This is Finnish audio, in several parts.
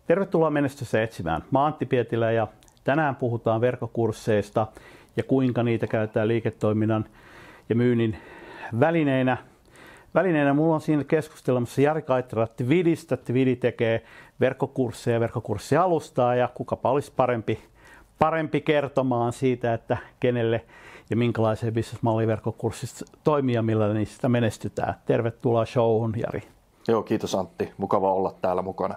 Tervetuloa Menestystä etsimään. Mä oon Antti Pietilä ja tänään puhutaan verkkokursseista ja kuinka niitä käytetään liiketoiminnan ja myynnin välineinä. Mulla on siinä keskustelemassa Jari Kaittila Tvidistä. Tvidi tekee verkkokursseja ja verkkokurssialustaa ja kukapa olisi parempi kertomaan siitä, että kenelle ja minkälaiseen businessmalliin verkkokurssissa toimii ja millä niistä menestytään. Tervetuloa showhun, Jari. Joo, kiitos Antti. Mukava olla täällä mukana.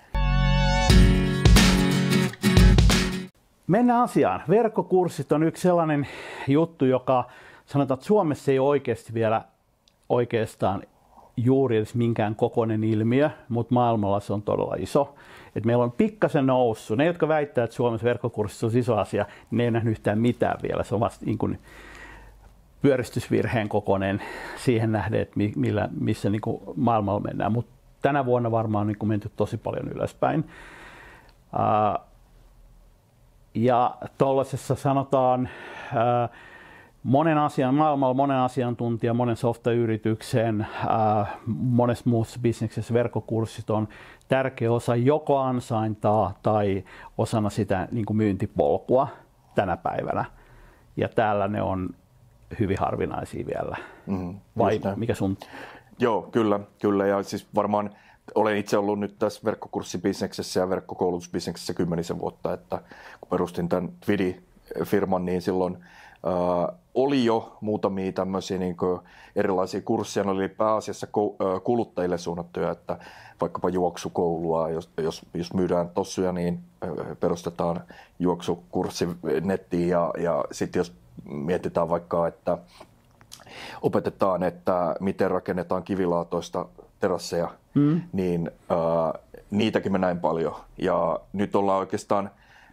Mennään asiaan. Verkkokurssit on yksi sellainen juttu, joka sanotaan, että Suomessa ei ole oikeasti vielä oikeastaan juuri edes minkään kokoinen ilmiö, mutta maailmalla se on todella iso. Et meillä on pikkasen noussut. Ne, jotka väittää, että Suomessa verkkokurssit on iso asia, niin ne ei nähnyt yhtään mitään vielä. Se on vasta niin kuin pyöristysvirheen kokoinen siihen nähden, että missä niin kuin maailmalla mennään. Mutta tänä vuonna varmaan on niin kuin menty tosi paljon ylöspäin. Ja tuollaisessa sanotaan maailmalla monen asiantuntijan, monen softayrityksen, monessa muussa bisneksessä verkkokurssit on tärkeä osa joko ansaintaa tai osana sitä niin kuin myyntipolkua tänä päivänä. Ja täällä ne on hyvin harvinaisia vielä. Vai mikä sun? Joo, kyllä. Ja siis varmaan olen itse ollut nyt tässä verkkokurssibisneksessä ja verkkokoulutusbisneksessä 10 vuotta, että kun perustin tämän Tvidi-firman, niin silloin oli jo muutamia tämmöisiä niin kuin erilaisia kursseja, ne oli pääasiassa kuluttajille suunnattuja, että vaikkapa juoksukoulua, jos myydään tossuja, niin perustetaan juoksukurssi nettiin ja sitten jos mietitään vaikka, että opetetaan, että miten rakennetaan kivilaatoista terasseja, niin niitäkin me näin paljon. Ja nyt ollaan oikeastaan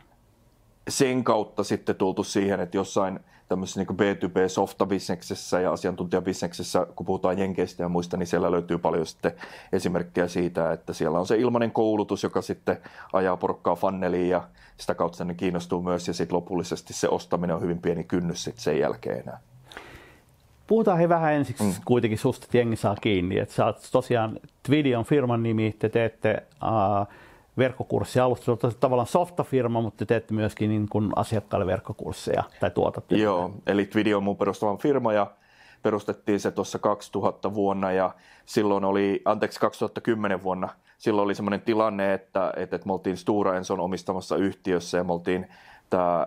sen kautta sitten tultu siihen, että jossain tämmöisessä niin B2B-softabisneksessä ja asiantuntijabisneksessä, kun puhutaan jenkeistä ja muista, niin siellä löytyy paljon sitten esimerkkejä siitä, että siellä on se ilmainen koulutus, joka sitten ajaa porukkaa funneliin ja sitä kautta ne kiinnostuu myös ja sitten lopullisesti se ostaminen on hyvin pieni kynnys sitten sen jälkeen enää. Puhutaan vähän ensiksi kuitenkin susta, että jengi saa kiinni. Että sä oot tosiaan, Tvidi on firman nimi, te teette verkkokurssialusta, se on tavallaan softafirma, mutta te teette myöskin niin kuin asiakkaille verkkokursseja tai tuotatte. Joo, eli Tvidi on mun perustavan firma ja perustettiin se tuossa 2000 vuonna ja silloin 2010 vuonna, silloin oli semmoinen tilanne, että me oltiin Stora Enson omistamassa yhtiössä ja me oltiin tämä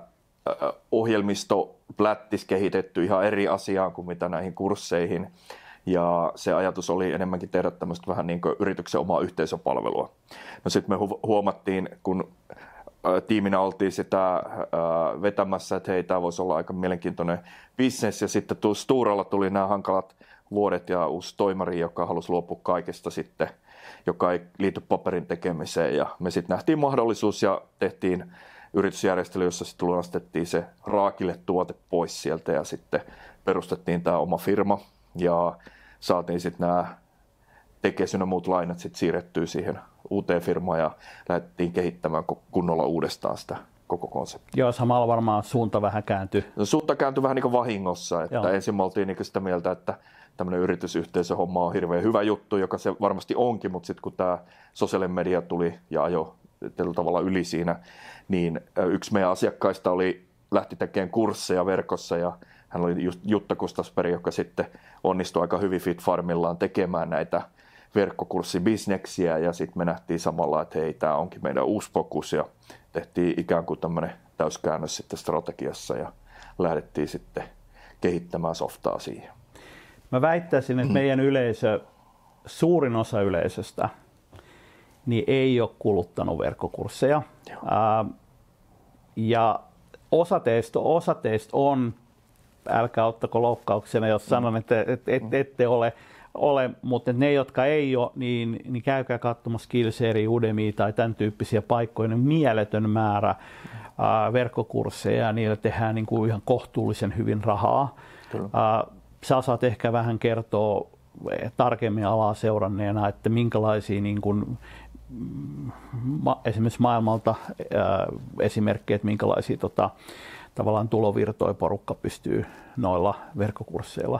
ohjelmistoplättis kehitetty ihan eri asiaan kuin mitä näihin kursseihin. Ja se ajatus oli enemmänkin tehdä tämmöistä vähän niin kuin yrityksen omaa yhteisöpalvelua. No sitten me huomattiin, kun tiiminä oltiin sitä vetämässä, että hei, tämä voisi olla aika mielenkiintoinen business. Ja sitten Storalla tuli nämä hankalat vuodet ja uusi toimari, joka halusi luopua kaikesta sitten, joka ei liity paperin tekemiseen. Ja me sitten nähtiin mahdollisuus ja tehtiin yritysjärjestely, jossa sitten lunastettiin se raakille tuote pois sieltä ja sitten perustettiin tämä oma firma ja saatiin sitten nämä Tekesyn ja muut lainat sitten siirrettyä siihen uuteen firmaan ja lähdettiin kehittämään kunnolla uudestaan sitä koko konseptia. Joo, samalla varmaan suunta vähän kääntyi. No, suunta kääntyi vähän niin kuin vahingossa, että ensin me oltiin niin sitä mieltä, että tämmöinen yritysyhteisöhomma on hirveän hyvä juttu, joka se varmasti onkin, mutta sitten kun tämä sosiaalinen media tuli ja ajoi tällä tavalla yli siinä, niin yksi meidän asiakkaista lähti tekemään kursseja verkossa ja hän oli just Jutta Kustasberg, joka sitten onnistui aika hyvin FitFarmillaan tekemään näitä verkkokurssibisneksiä ja sitten me nähtiin samalla, että hei, tämä onkin meidän uusi fokus ja tehtiin ikään kuin tämmöinen täyskäännös sitten strategiassa ja lähdettiin sitten kehittämään softaa siihen. Mä väittäisin, että meidän suurin osa yleisöstä niin ei ole kuluttanut verkkokursseja. Ja osa teistä on, älkää ottako loukkauksena, jos sanon, että ette ole, mutta ne, jotka ei ole, niin käykää katsomassa Skillshare, Udemy tai tämän tyyppisiä paikkoja, niin mieletön määrä verkkokursseja ja niillä tehdään niin kuin ihan kohtuullisen hyvin rahaa. Sä saat ehkä vähän kertoa tarkemmin alaa seuranneena, että minkälaisia niin kuin, esimerkiksi maailmalta esimerkkejä, että minkälaisia tavallaan tulovirtoja porukka pystyy noilla verkkokursseilla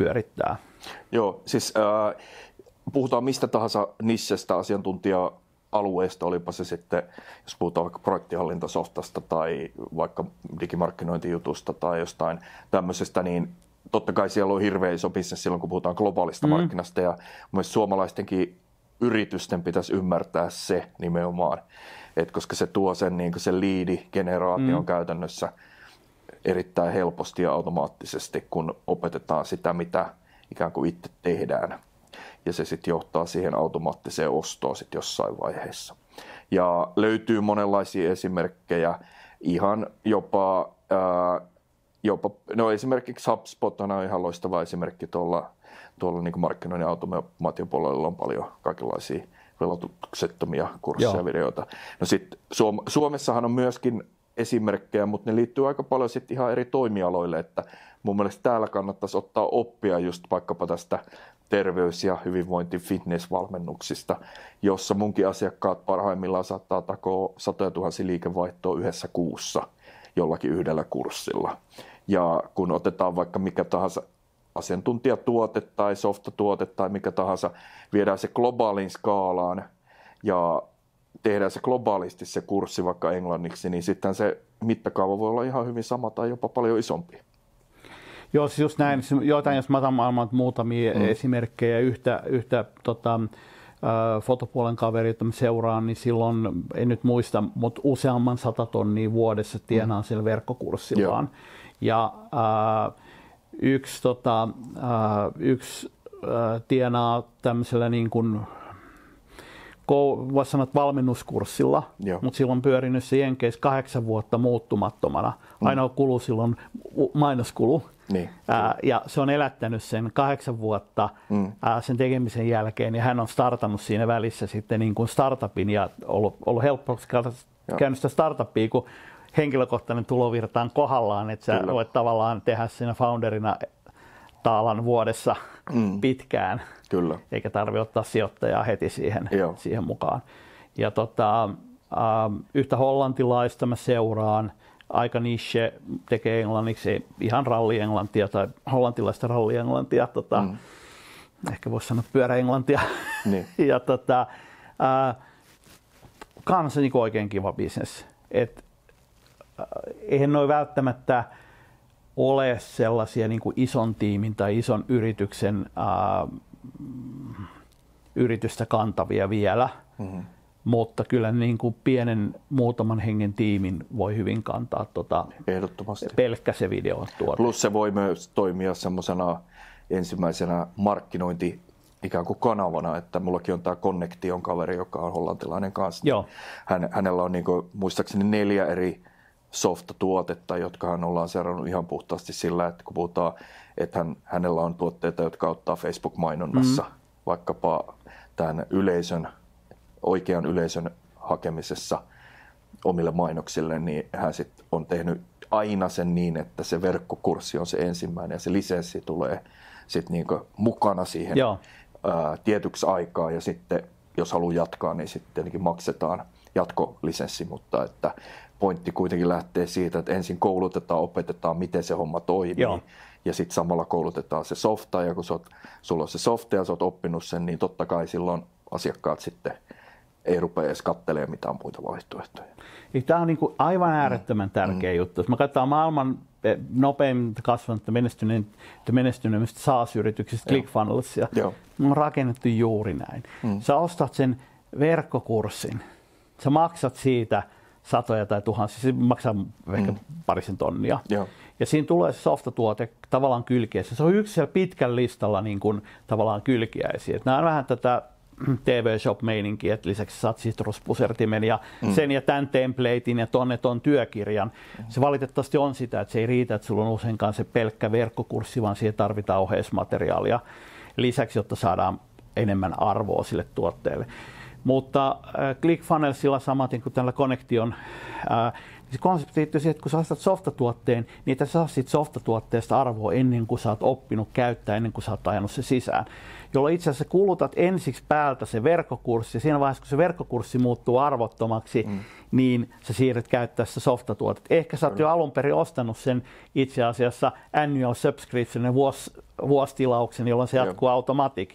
pyörittämään. Joo, siis puhutaan mistä tahansa nissestä, alueesta, olipa se sitten, jos puhutaan vaikka projektihallintasoftasta tai vaikka digimarkkinointijutusta tai jostain tämmöisestä, niin totta kai siellä on hirveä iso bisnes silloin, kun puhutaan globaalista markkinasta, ja mielestäni suomalaistenkin yritysten pitäisi ymmärtää se nimenomaan, että koska se tuo sen, niin sen lead-generaation käytännössä erittäin helposti ja automaattisesti, kun opetetaan sitä, mitä ikään kuin itse tehdään. Ja se sitten johtaa siihen automaattiseen ostoon sitten jossain vaiheessa. Ja löytyy monenlaisia esimerkkejä, ihan jopa no esimerkiksi HubSpot on ihan loistava esimerkki tuolla niin kuin markkinoinnin automaatiopuolella on paljon kaikenlaisia velotuksettomia kursseja ja videoita. No sitten Suomessahan on myöskin esimerkkejä, mutta ne liittyy aika paljon sitten ihan eri toimialoille, että mun mielestä täällä kannattaisi ottaa oppia just vaikkapa tästä terveys- ja hyvinvointi-fitness-valmennuksista, jossa munkin asiakkaat parhaimmillaan saattaa takoa 100 000 liikevaihtoa yhdessä kuussa jollakin yhdellä kurssilla. Ja kun otetaan vaikka mikä tahansa asiantuntijatuote tai softatuote tai mikä tahansa, viedään se globaaliin skaalaan ja tehdään se globaalisti se kurssi vaikka englanniksi, niin sitten se mittakaava voi olla ihan hyvin sama tai jopa paljon isompi. Joo, siis just näin. Joitain, jos mä otan maailman muutamia esimerkkejä, yhtä fotopuolen kaveri, jota mä seuraan, niin silloin, en nyt muista, mutta useamman 100 tonnia vuodessa tienaa sillä verkkokurssillaan. Ja yksi tienaa tämmöisellä niin kuin voisi sanoa, valmennuskurssilla, mutta silloin pyörinyt se Jenkeissä 8 vuotta muuttumattomana. Ainoa kulu silloin mainoskulu. Niin. Ja se on elättänyt sen 8 vuotta sen tekemisen jälkeen, ja hän on startannut siinä välissä sitten niin kuin startupin ja ollut helppo käynyt sitä startupia, kun henkilökohtainen tulovirta on kohdallaan, että sä voit tavallaan tehdä siinä founderina taalan vuodessa pitkään. Kyllä. Eikä tarvitse ottaa sijoittajaa heti siihen mukaan. Ja yhtä hollantilaista mä seuraan, aika niche, tekee englanniksi ihan rallienglantia tai hollantilaista rallienglantia, ehkä voisi sanoa pyöräenglantia. Niin. Ja kanssa niin oikein kiva bisnes. Eihän noi välttämättä ole sellaisia niin kuin ison tiimin tai ison yrityksen yritystä kantavia vielä, mutta kyllä niin kuin pienen muutaman hengen tiimin voi hyvin kantaa ehdottomasti pelkkä se videotuote. Plus se voi myös toimia semmoisena ensimmäisenä markkinointi ikään kuin kanavana, että mullakin on tämä Connection kaveri, joka on hollantilainen kanssa. Joo. Hänellä on niin kuin, muistaakseni 4 eri softatuotetta, jotka hän ollaan seurannut ihan puhtaasti sillä, että kun puhutaan, että hänellä on tuotteita, jotka auttaa Facebook-mainonnassa, vaikkapa tämän oikean yleisön hakemisessa omille mainoksille, niin hän sitten on tehnyt aina sen niin, että se verkkokurssi on se ensimmäinen ja se lisenssi tulee sitten niinku mukana siihen tietyksi aikaa, ja sitten jos haluaa jatkaa, niin sitten tietenkin maksetaan jatkolisenssi, mutta että pointti kuitenkin lähtee siitä, että ensin koulutetaan, opetetaan, miten se homma toimii, ja sitten samalla koulutetaan se softa, ja kun sulla on se softa ja sä oot oppinut sen, niin totta kai silloin asiakkaat sitten ei rupea edes katselemaan mitään muita vaihtoehtoja. Tämä on niin kuin aivan äärettömän tärkeä juttu. Jos me katsotaan maailman nopeimmin kasvanutta menestyneimmistä SaaS-yrityksistä, ClickFunnelsia, on rakennettu juuri näin. Sä ostat sen verkkokurssin, sä maksat siitä satoja tai tuhansia, se maksaa ehkä parisen tonnia. Ja siinä tulee se softatuote tavallaan kylkiäisiin. Se on yksi siellä pitkällä listalla niin kuin tavallaan kylkiäisiä. Nämä on vähän tätä TV-shop-meininkiä, että lisäksi saat citruspusertimen ja sen ja tämän templatein ja ton työkirjan. Se valitettavasti on sitä, että se ei riitä, että sulla on useinkaan se pelkkä verkkokurssi, vaan siihen tarvitaan oheismateriaalia lisäksi, jotta saadaan enemmän arvoa sille tuotteelle. Mutta ClickFunnelsilla samaten kuin tällä Connection, se konsepti liittyy siihen, että kun sä ostat softatuotteen, niin sä saat siitä softatuotteesta arvoa ennen kuin sä oot oppinut käyttää, ennen kuin sä oot ajanut se sisään. Jolloin itse asiassa kulutat ensiksi päältä se verkkokurssi, ja siinä vaiheessa, kun se verkkokurssi muuttuu arvottomaksi, niin sä siirryt käyttää sitä softatuotetta. Ehkä sä oot jo alun perin ostanut sen itse asiassa annual subscription, vuositilauksen, jolloin se jatkuu automatic.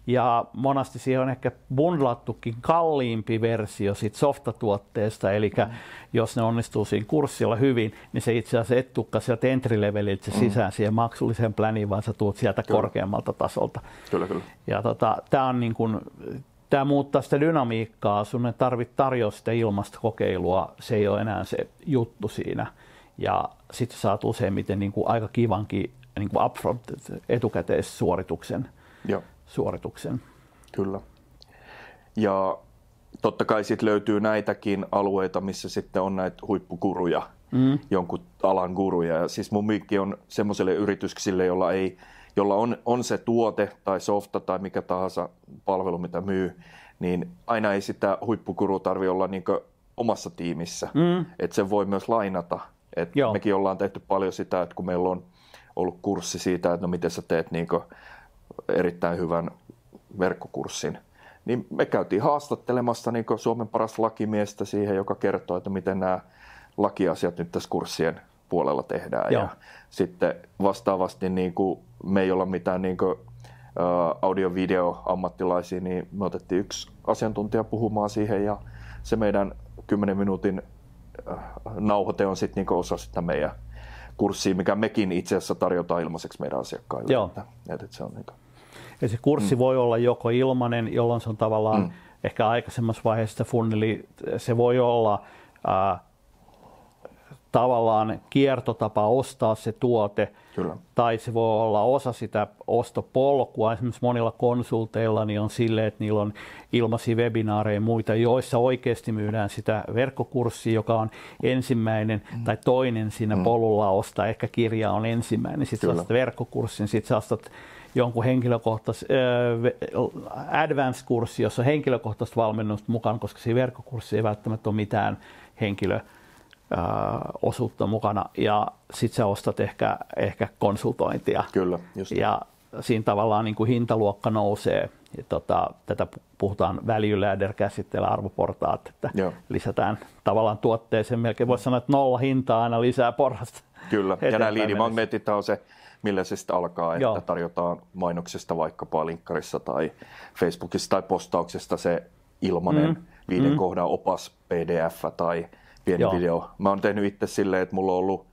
Ja monasti siihen on ehkä bundlattukin kalliimpi versio siitä softatuotteesta, eli jos ne onnistuu siinä kurssilla hyvin, niin se itse asiassa et tukka sieltä entry-leveliltä sisään siihen maksulliseen pläniin, vaan sä tuut sieltä korkeammalta tasolta. Kyllä. Ja tämä on niin kuin, tämä muuttaa sitä dynamiikkaa, sun ei tarvitse tarjoa sitä ilmasta kokeilua, se ei ole enää se juttu siinä. Ja sitten saat useimmiten niin kuin aika kivankin niin kuin upfront etukäteissuorituksen. Suorituksen. Kyllä. Ja totta kai sitten löytyy näitäkin alueita, missä sitten on näitä huippuguruja, jonkun alan guruja. Ja siis mun vinkki on semmoiselle yrityksille, jolla on se tuote tai softa tai mikä tahansa palvelu, mitä myy, niin aina ei sitä huippugurua tarvitse olla niinku omassa tiimissä. Että sen voi myös lainata. Et mekin ollaan tehty paljon sitä, että kun meillä on ollut kurssi siitä, että no miten sä teet niinku erittäin hyvän verkkokurssin, niin me käytiin haastattelemassa niin Suomen parasta lakimiestä siihen, joka kertoo, että miten nämä lakiasiat nyt tässä kurssien puolella tehdään. Ja sitten vastaavasti niin kuin me ei olla mitään niin kuin audio-video-ammattilaisia, niin me otettiin yksi asiantuntija puhumaan siihen ja se meidän 10 minuutin nauhoite on sitten niin osa sitä meidän kurssia, mikä mekin itse asiassa tarjotaan ilmaiseksi meidän asiakkaille. Että se on niin kuin... Ja se kurssi voi olla joko ilmainen, jolloin se on tavallaan ehkä aikaisemmassa vaiheessa funneli, se voi olla tavallaan kiertotapa ostaa se tuote, tai se voi olla osa sitä ostopolkua. Esimerkiksi monilla konsulteilla niin on silleen, että niillä on ilmaisia webinaareja ja muita, joissa oikeasti myydään sitä verkkokurssia, joka on ensimmäinen tai toinen siinä polulla ostaa. Ehkä kirja on ensimmäinen, sitten sä ostat verkkokurssin, sitten sä ostat jonkun advanced-kurssi, jossa on henkilökohtaista valmennusta mukaan, koska siinä verkkokurssi ei välttämättä ole mitään henkilöosuutta mukana. Ja sitten sä ostat ehkä konsultointia. Kyllä, just. Ja siinä tavallaan niin kuin hintaluokka nousee. Ja tätä puhutaan value ladder -käsitteellä, arvoportaat, että lisätään tavallaan tuotteeseen. Melkein voisi sanoa, että nolla hintaa aina lisää porrasta. Kyllä, ja nämä liidimagneetit on se, millä se sitten alkaa, että tarjotaan mainoksesta vaikkapa linkkarissa tai Facebookissa tai postauksesta se ilmainen 5 kohdan opas PDF tai pieni video. Mä oon tehnyt itse silleen, että mulla on ollut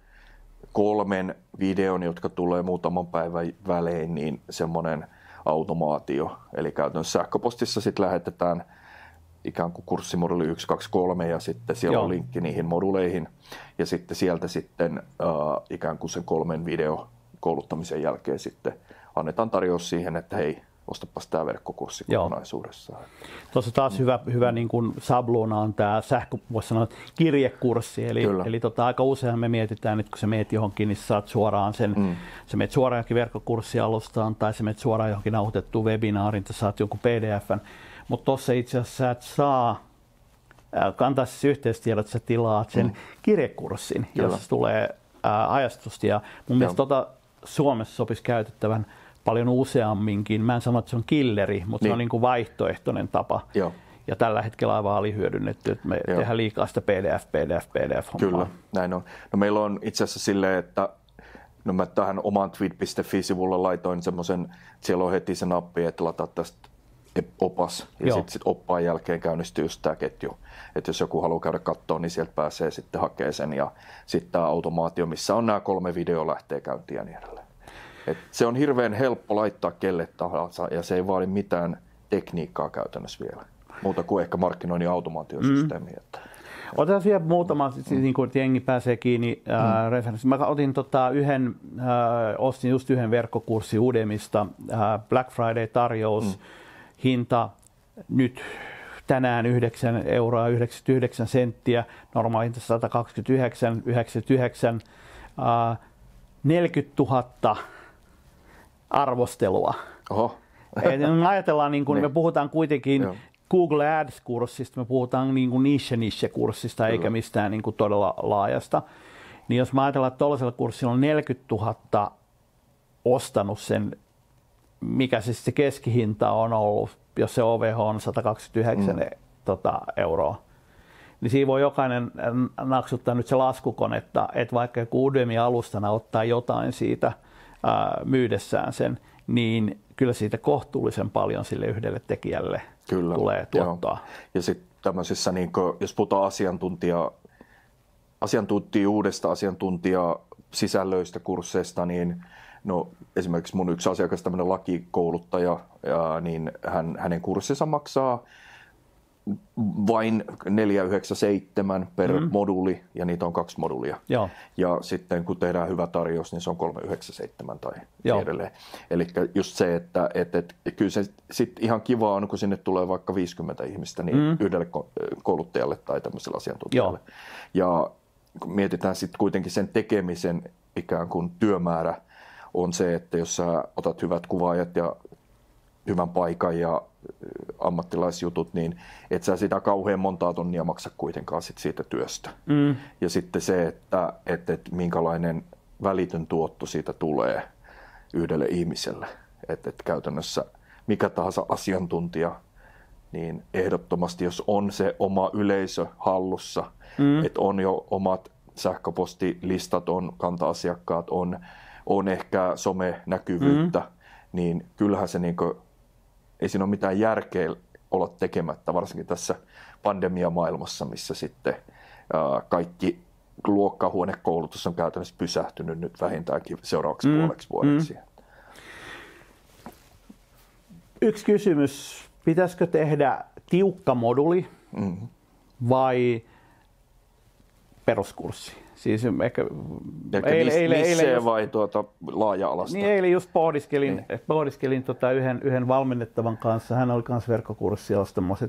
3 videon, jotka tulee muutaman päivän välein, niin semmoinen automaatio. Eli käytännössä sähköpostissa sitten lähetetään ikään kuin kurssimoduli 1, 2, 3 ja sitten siellä on linkki niihin moduleihin. Ja sitten sieltä sitten ikään kuin sen 3 video kouluttamisen jälkeen sitten annetaan tarjous siihen, että hei, ostapas tämä verkkokurssi kokonaisuudessaan. Tuossa taas hyvä niin kuin sabluuna on tämä voisi sanoa, kirjekurssi. Eli aika usein me mietitään, että kun sä meet johonkin, niin sä saat suoraan sen, sä meet suoraan johonkin verkkokurssialustaan tai sä meet suoraan johonkin nauhoitettuun webinaarin, tai saat jonkun PDF:n. Mutta tuossa itse asiassa sä et saa kantaa siis yhteistiedot, että sä tilaat sen kirjekurssin, jossa tulee ajastusta. Ja mun mielestä Suomessa sopisi käytettävän paljon useamminkin. Mä en sano, että se on killeri, mutta se on niin kuin vaihtoehtoinen tapa. Ja tällä hetkellä aivan alihyödynnetty, että me tehdään liikaa sitä PDF-hommaa. Kyllä, näin on. No meillä on itse asiassa silleen, että mä tähän omaan tweet.fi-sivulla laitoin semmoisen, siellä on heti se nappi, että lataa tästä opas ja sitten oppaan jälkeen käynnistyy just tämä ketju. Että jos joku haluaa käydä katsoa, niin sieltä pääsee sitten hakemaan sen ja sitten tämä automaatio, missä on nämä 3 videoa lähtee käyntiin ja niin edelleen. Et se on hirveän helppo laittaa kelle tahansa ja se ei vaadi mitään tekniikkaa käytännössä vielä. Muuta kuin ehkä markkinoinnin automaatiosysteemi. Otetaan vielä muutama, niin kuin jengi pääsee kiinni referenssi. Mä otin ostin just yhden verkkokurssin Udemista, Black Friday-tarjous, hinta nyt tänään 9,99 €, normaali hinta 129,99, 40 000 arvostelua. Oho. Me ajatellaan, niin kuin me puhutaan kuitenkin Google Ads-kurssista, me puhutaan niin kuin niche-kurssista eikä mistään niin kuin todella laajasta. Niin jos mä ajatellaan, että tuollaisella kurssilla on 40 000 ostanut sen, mikä siis se keskihinta on ollut, jos se OVH on 129 €, niin siinä voi jokainen naksuttaa nyt se laskukonetta, että vaikka joku Udemy-alustana ottaa jotain siitä myydessään sen, niin kyllä siitä kohtuullisen paljon sille yhdelle tekijälle tulee tuottaa. Joo. Ja sitten tämmöisissä, niin kun, jos puhutaan asiantuntijuudesta, asiantuntijasisällöistä, kursseista, niin no, esimerkiksi mun yksi asiakas, tämmöinen lakikouluttaja, niin hänen kurssinsa maksaa vain 497 per moduuli, ja niitä on 2 moduulia. Joo. Ja sitten kun tehdään hyvä tarjous, niin se on 397 tai edelleen. Eli just se, että kyllä se sitten ihan kiva on, kun sinne tulee vaikka 50 ihmistä niin yhdelle kouluttajalle tai tämmöiselle asiantuntijalle. Joo. Ja kun mietitään sitten kuitenkin sen tekemisen ikään kuin työmäärä on se, että jos sä otat hyvät kuvaajat ja hyvän paikan ja ammattilaisjutut, niin et sä sitä kauhean montaa tonnia maksa kuitenkaan siitä työstä. Ja sitten se, että minkälainen välitön tuotto siitä tulee yhdelle ihmiselle. Että käytännössä mikä tahansa asiantuntija, niin ehdottomasti jos on se oma yleisö hallussa, että on jo omat sähköpostilistat, on kanta-asiakkaat, on ehkä some-näkyvyyttä, niin kyllähän se ei siinä ole mitään järkeä olla tekemättä, varsinkin tässä pandemiamaailmassa, missä sitten kaikki luokkahuonekoulutus on käytännössä pysähtynyt nyt vähintäänkin seuraavaksi puoleksi vuodeksi. Yksi kysymys, pitäisikö tehdä tiukka moduli vai peruskurssi? Siis ehkä eilen vai laaja-alasta? Niin eilen just pohdiskelin yhden valmennettavan kanssa. Hän oli myös verkkokurssia ostamassa,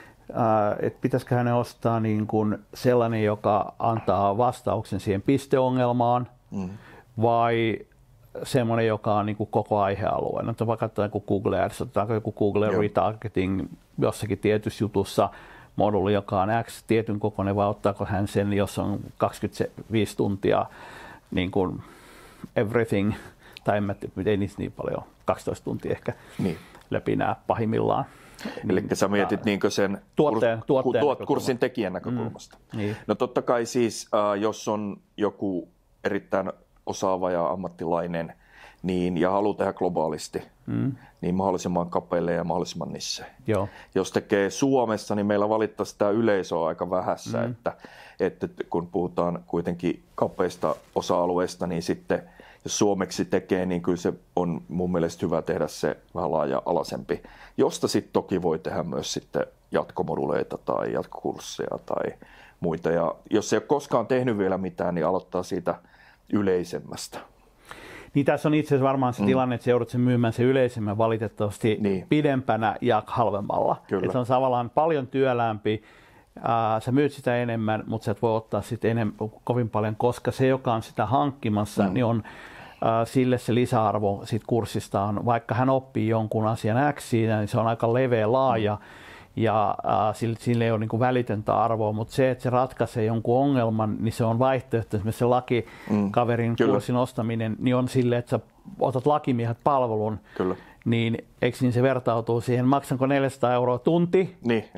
että pitäisikö hänen ostaa niin kuin sellainen, joka antaa vastauksen siihen pisteongelmaan vai semmoinen, joka on niin kuin koko aihealueen. No, vaikka joku Google Ads, otetaanko joku Google Retargeting jossakin tietyssä jutussa, moduuli, joka on X tietyn kokoinen, vai ottaako hän sen, jos on 25 tuntia niin kuin everything, tai ei niistä niin paljon, 12 tuntia ehkä läpi nämä pahimmillaan. Eli sä mietit niin sen kurssin tekijän näkökulmasta. No totta kai siis, jos on joku erittäin osaava ja ammattilainen, niin, ja haluaa tehdä globaalisti, niin mahdollisimman kapeille ja mahdollisimman niche. Joo. Jos tekee Suomessa, niin meillä valittaa sitä yleisöä aika vähässä, että kun puhutaan kuitenkin kapeista osa-alueista, niin sitten jos suomeksi tekee, niin kyllä se on mun mielestä hyvä tehdä se vähän laaja-alaisempi, josta sitten toki voi tehdä myös sitten jatkomoduleita tai jatkokursseja tai muita. Ja jos ei ole koskaan tehnyt vielä mitään, niin aloittaa siitä yleisemmästä. Niin tässä on itse asiassa varmaan se tilanne, että se joudut sen myymään se yleisemmän valitettavasti pidempänä ja halvemmalla. Että se on tavallaan paljon työläämpi. Sä myyt sitä enemmän, mutta sä et voi ottaa sitten kovin paljon, koska se, joka on sitä hankkimassa, niin on sille se lisäarvo siitä kurssista on, vaikka hän oppii jonkun asian X siinä, niin se on aika leveä, laaja. Ja sille ei ole niin kuin välitöntä arvoa, mutta se, että se ratkaisee jonkun ongelman, niin se on vaihtoehto. Esimerkiksi se lakikaverin kurssin ostaminen, niin on silleen, että sä otat lakimiehet palvelun, niin eikö niin se vertautuu siihen, maksanko 400 € tunti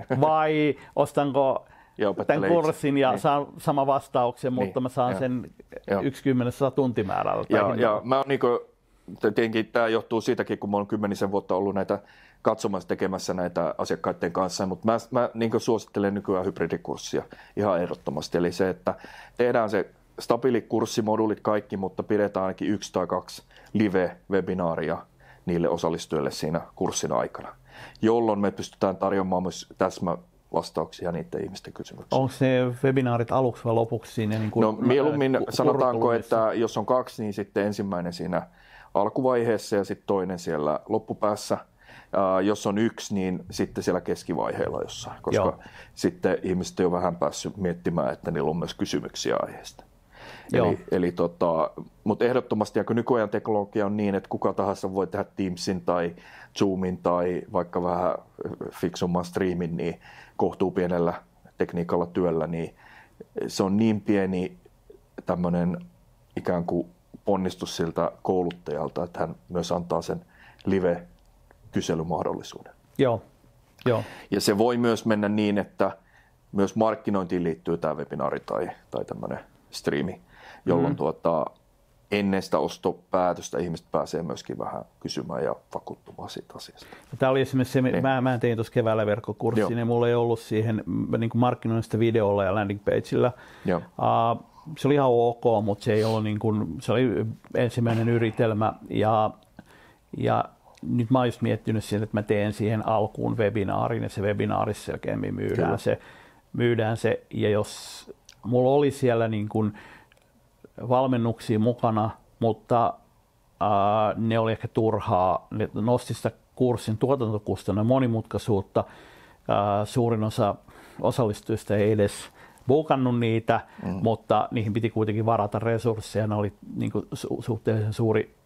vai ostanko tämän kurssin ja saan sama vastauksen, mutta mä saan sen 1/10 tuntimäärällä. Ja mä oon tietenkin tämä johtuu siitäkin, kun mä oon 10 vuotta ollut näitä katsomassa tekemässä näitä asiakkaiden kanssa, mutta mä niin suosittelen nykyään hybridikurssia ihan ehdottomasti. Eli se, että tehdään se stabiili kurssimoduulit kaikki, mutta pidetään ainakin 1 tai 2 live-webinaaria niille osallistujille siinä kurssin aikana, jolloin me pystytään tarjoamaan myös täsmävastauksia niiden ihmisten kysymyksiin. Onko ne webinaarit aluksi vai lopuksi siinä? Niin no mieluummin sanotaanko, että jos on 2, niin sitten ensimmäinen siinä alkuvaiheessa ja sitten toinen siellä loppupäässä. Jos on 1, niin sitten siellä keskivaiheella jossain, koska sitten ihmiset on jo vähän päässyt miettimään, että niillä on myös kysymyksiä aiheesta. Mutta ehdottomasti, kun nykyajan teknologia on niin, että kuka tahansa voi tehdä Teamsin tai Zoomin tai vaikka vähän fiksumman streamin, niin kohtuu pienellä tekniikalla työllä, niin se on niin pieni tämmöinen ikään kuin ponnistus siltä kouluttajalta, että hän myös antaa sen live-kyselymahdollisuuden. Joo. Ja se voi myös mennä niin, että myös markkinointiin liittyy tämä webinaari tai tämmöinen striimi, jolloin ennen sitä ostopäätöstä ihmiset pääsee myöskin vähän kysymään ja vakuuttumaan siitä asiasta. Tämä oli esimerkiksi se, niin. mä tein tuossa keväällä verkkokurssin ja mulla ei ollut siihen niin markkinoinnista videolla ja landing pageilla. Se oli ihan ok, mutta se ei ollut niin kuin, se oli ensimmäinen yritelmä ja nyt mä oon just miettinyt siihen, että mä teen siihen alkuun webinaarin ja se webinaarissa selkeämmin myydään se ja jos mulla oli siellä niin kuin valmennuksia mukana, mutta ne oli ehkä turhaa, ne nosti sitä kurssin tuotantokustannon monimutkaisuutta, suurin osa osallistujista ei edes buukannut niitä, mutta niihin piti kuitenkin varata resursseja, ne oli niin kuin suhteellisen suuri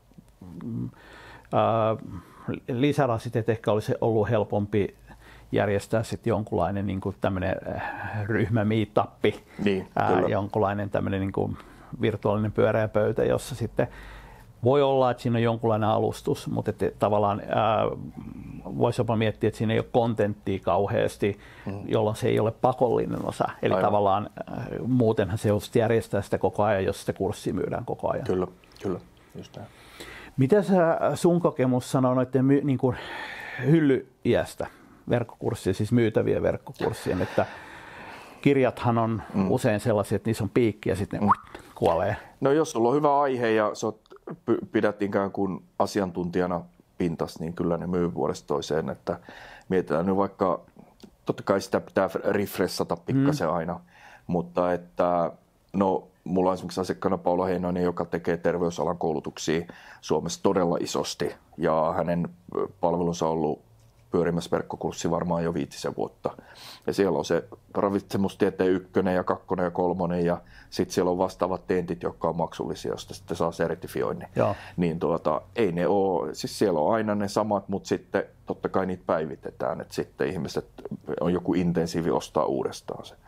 lisärasite, ehkä olisi ollut helpompi järjestää sitten jonkunlainen niin kuin tämmöinen ryhmämeetappi, jonkunlainen tämmöinen niin kuin virtuaalinen pyöreä pöytä, jossa sitten voi olla, että siinä on jonkunlainen alustus, mutta että tavallaan voisi jopa miettiä, että siinä ei ole kontenttia kauheasti, jolloin se ei ole pakollinen osa. Eli tavallaan muutenhan se on järjestää sitä koko ajan, jos sitä kurssia myydään koko ajan. Kyllä, just tämä. Mitä sun kokemus sanoo noiden niin kuin hylly-iästä verkkokurssien, siis myytävien verkkokurssien, että kirjathan on usein sellaisia, että niissä on piikki ja sitten ne kuolee. No jos sulla on hyvä aihe ja sä pidät ikään kuin asiantuntijana pintas, niin kyllä ne myy vuodesta toiseen. Että mietitään nyt vaikka, totta kai sitä pitää refreshata pikkasen aina, mutta että no mulla on esimerkiksi asiakkaana Paula Heinonen, joka tekee terveysalan koulutuksia Suomessa todella isosti ja hänen palvelunsa on ollut pyörimässä verkkokurssi varmaan jo 5 vuotta. Ja siellä on se ravitsemustieteen 1 ja 2 ja 3 ja sitten siellä on vastaavat tentit, jotka on maksullisia, josta sitten saa sertifioinnin. Niin ei ne ole, siis siellä on aina ne samat, mutta sitten totta kai niitä päivitetään, että sitten ihmiset on joku intensiivi ostaa uudestaan se.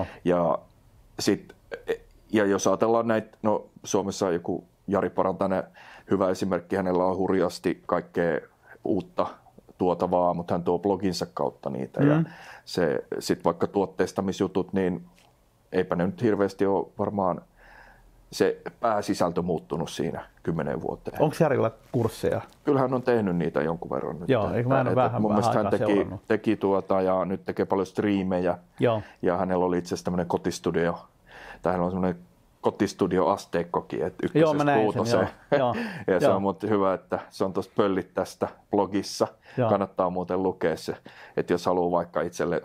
Ja jos ajatellaan näitä, no Suomessa on joku Jari Parantainen, hyvä esimerkki, hänellä on hurjasti kaikkea uutta tuotavaa, mutta hän tuo bloginsa kautta niitä. Ja se sitten vaikka tuotteistamisjutut, niin eipä ne nyt hirveästi ole varmaan se pääsisältö muuttunut siinä 10 vuoteen. Onko Jarilla kursseja? Kyllä hän on tehnyt niitä jonkun verran nyt. Joo, eikö mä en ole vähän hän teki ja nyt tekee paljon striimejä. Ja hänellä oli itse asiassa tämmöinen kotistudio. Tai hänellä on semmoinen kotistudioasteikkokin, että 1-6. Ja se on muuten hyvä, että se on tuossa pöllit tästä blogissa. Kannattaa muuten lukea se, että jos haluaa vaikka itselle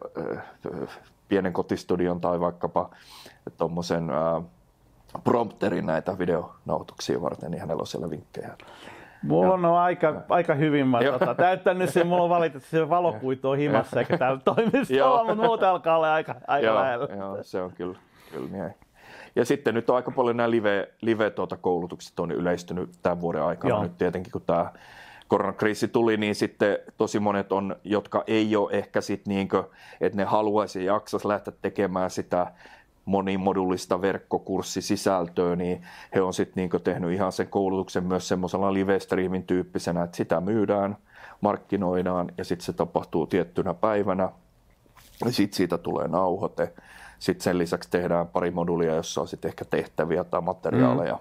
pienen kotistudion tai vaikkapa tuommoisen prompterin näitä videonauhoituksia varten, niin hänellä on siellä vinkkejä. Mulla on aika hyvin täyttänyt sen. Mulla on valitettavasti se valokuitu on himassa eikä täällä toimistolla, mutta muuta alkaa olla aika lähellä. Joo, se on kyllä niin. Ja sitten nyt on aika paljon nämä live-koulutukset on yleistynyt tämän vuoden aikana. Nyt tietenkin kun tämä koronakriisi tuli, niin sitten tosi monet on, jotka ei ole ehkä sitten niinkö, että ne haluaisi ja jaksaisi lähteä tekemään sitä monimodulista verkkokurssisisältöä, niin he on sitten niinkö tehnyt ihan sen koulutuksen myös semmoisella live-streamin tyyppisenä, että sitä myydään, markkinoidaan ja sitten se tapahtuu tiettynä päivänä. Ja sitten siitä tulee nauhoite. Sitten sen lisäksi tehdään pari moduulia, jossa on sitten ehkä tehtäviä tai materiaaleja.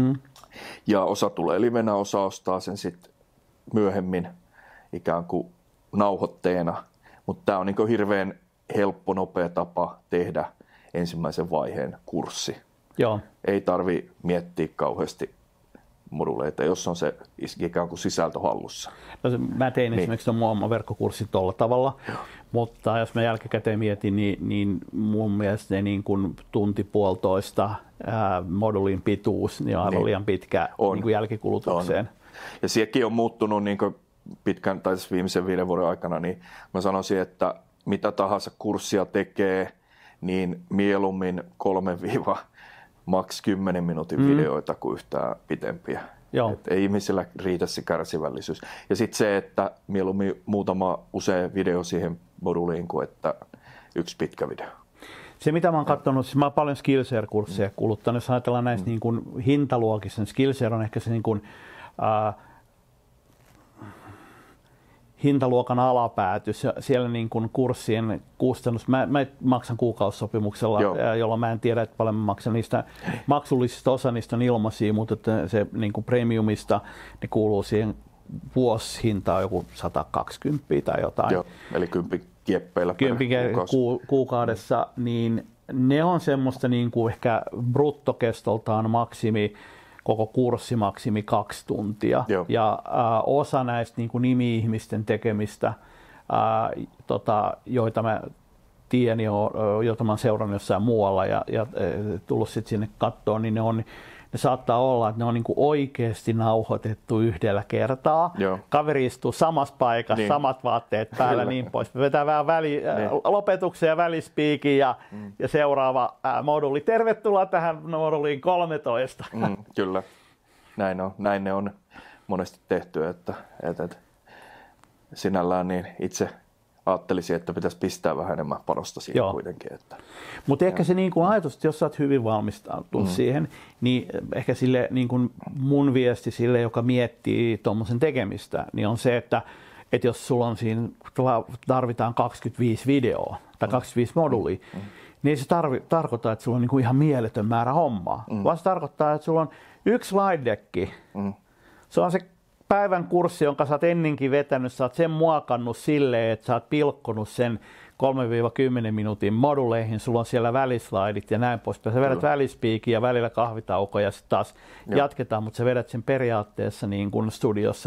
Ja osa tulee livenä, osa ostaa sen sitten myöhemmin ikään kuin nauhoitteena. Mutta tämä on niin hirveän helppo, nopea tapa tehdä ensimmäisen vaiheen kurssi. Ei tarvi miettiä kauheasti moduleita, jos on se ikään kuin sisältö hallussa. No, mä tein esimerkiksi tuon verkkokurssin tuolla tavalla, mutta jos mä jälkikäteen mietin, niin mun mielestä ne niin kuin 1-1,5 modulin pituus niin on aivan liian pitkä niin kuin jälkikulutukseen. Ja sekin on muuttunut niin kuin pitkän tai viimeisen 5 vuoden aikana, niin mä sanoisin, että mitä tahansa kurssia tekee, niin mieluummin 3- maks 10 minuutin videoita kuin yhtään pitempiä. Et ei ihmisillä riitä se kärsivällisyys. Ja sitten se, että mieluummin usein video siihen moduuliin kuin että yksi pitkä video. Se mitä mä oon katsonut, siis mä oon paljon Skillshare-kursseja kuluttanut, jos ajatellaan näistä niin kuin hintaluokissa, niin Skillshare on ehkä se niin kuin, hintaluokan alapääty. Siellä niin kuin kurssien kustannus, mä maksan kuukausisopimuksella, jolloin mä en tiedä, että paljon mä maksan niistä maksullisista, osa niistä on ilmaisia, mutta että se niin kuin premiumista, ne kuuluu siihen vuosihintaan joku 120 tai jotain. Joo, eli 10 kieppeillä 10 kuukaudessa, niin ne on semmoista niin kuin ehkä bruttokestoltaan maksimi, koko kurssi maksimi 2 tuntia. Joo. Ja osa näistä niin kuin nimi-ihmisten tekemistä, joita mä tiedän, joita mä oon seurannut jossain muualla ja tullut sitten sinne kattoon, niin ne saattaa olla, että ne on niin kuin oikeasti nauhoitettu yhdellä kertaa. Joo. Kaveri istuu samassa paikassa, niin. Samat vaatteet päällä niin pois. Me vetää vähän lopetuksen ja välispiikin ja seuraava moduli. Tervetuloa tähän moduliin 13. Kyllä, näin ne on monesti tehty, että sinällään niin itse ajattelisin, että pitäisi pistää vähän enemmän panosta siihen kuitenkin. Mutta ehkä se niin kuin ajatus, että jos sä oot hyvin valmistautunut siihen, niin ehkä sille, niin kuin mun viesti sille, joka miettii tuommoisen tekemistä, niin on se, että jos sulla on siinä, tarvitaan 25 videoa tai 25 modulia, niin ei se tarkoita, että sulla on niin kuin ihan mieletön määrä hommaa, vaan se tarkoittaa, että sulla on yksi slide deck. Se on se päivän kurssi, jonka sä oot ennenkin vetänyt, sä oot sen muokannut silleen, että sä oot pilkkonut sen 3-10 minuutin moduleihin, sulla on siellä välislaidit ja näin poispäin. Sä vedät välispiikin ja välillä kahvitauko ja sitten taas jatketaan, mutta sä vedät sen periaatteessa niin kuin studiossa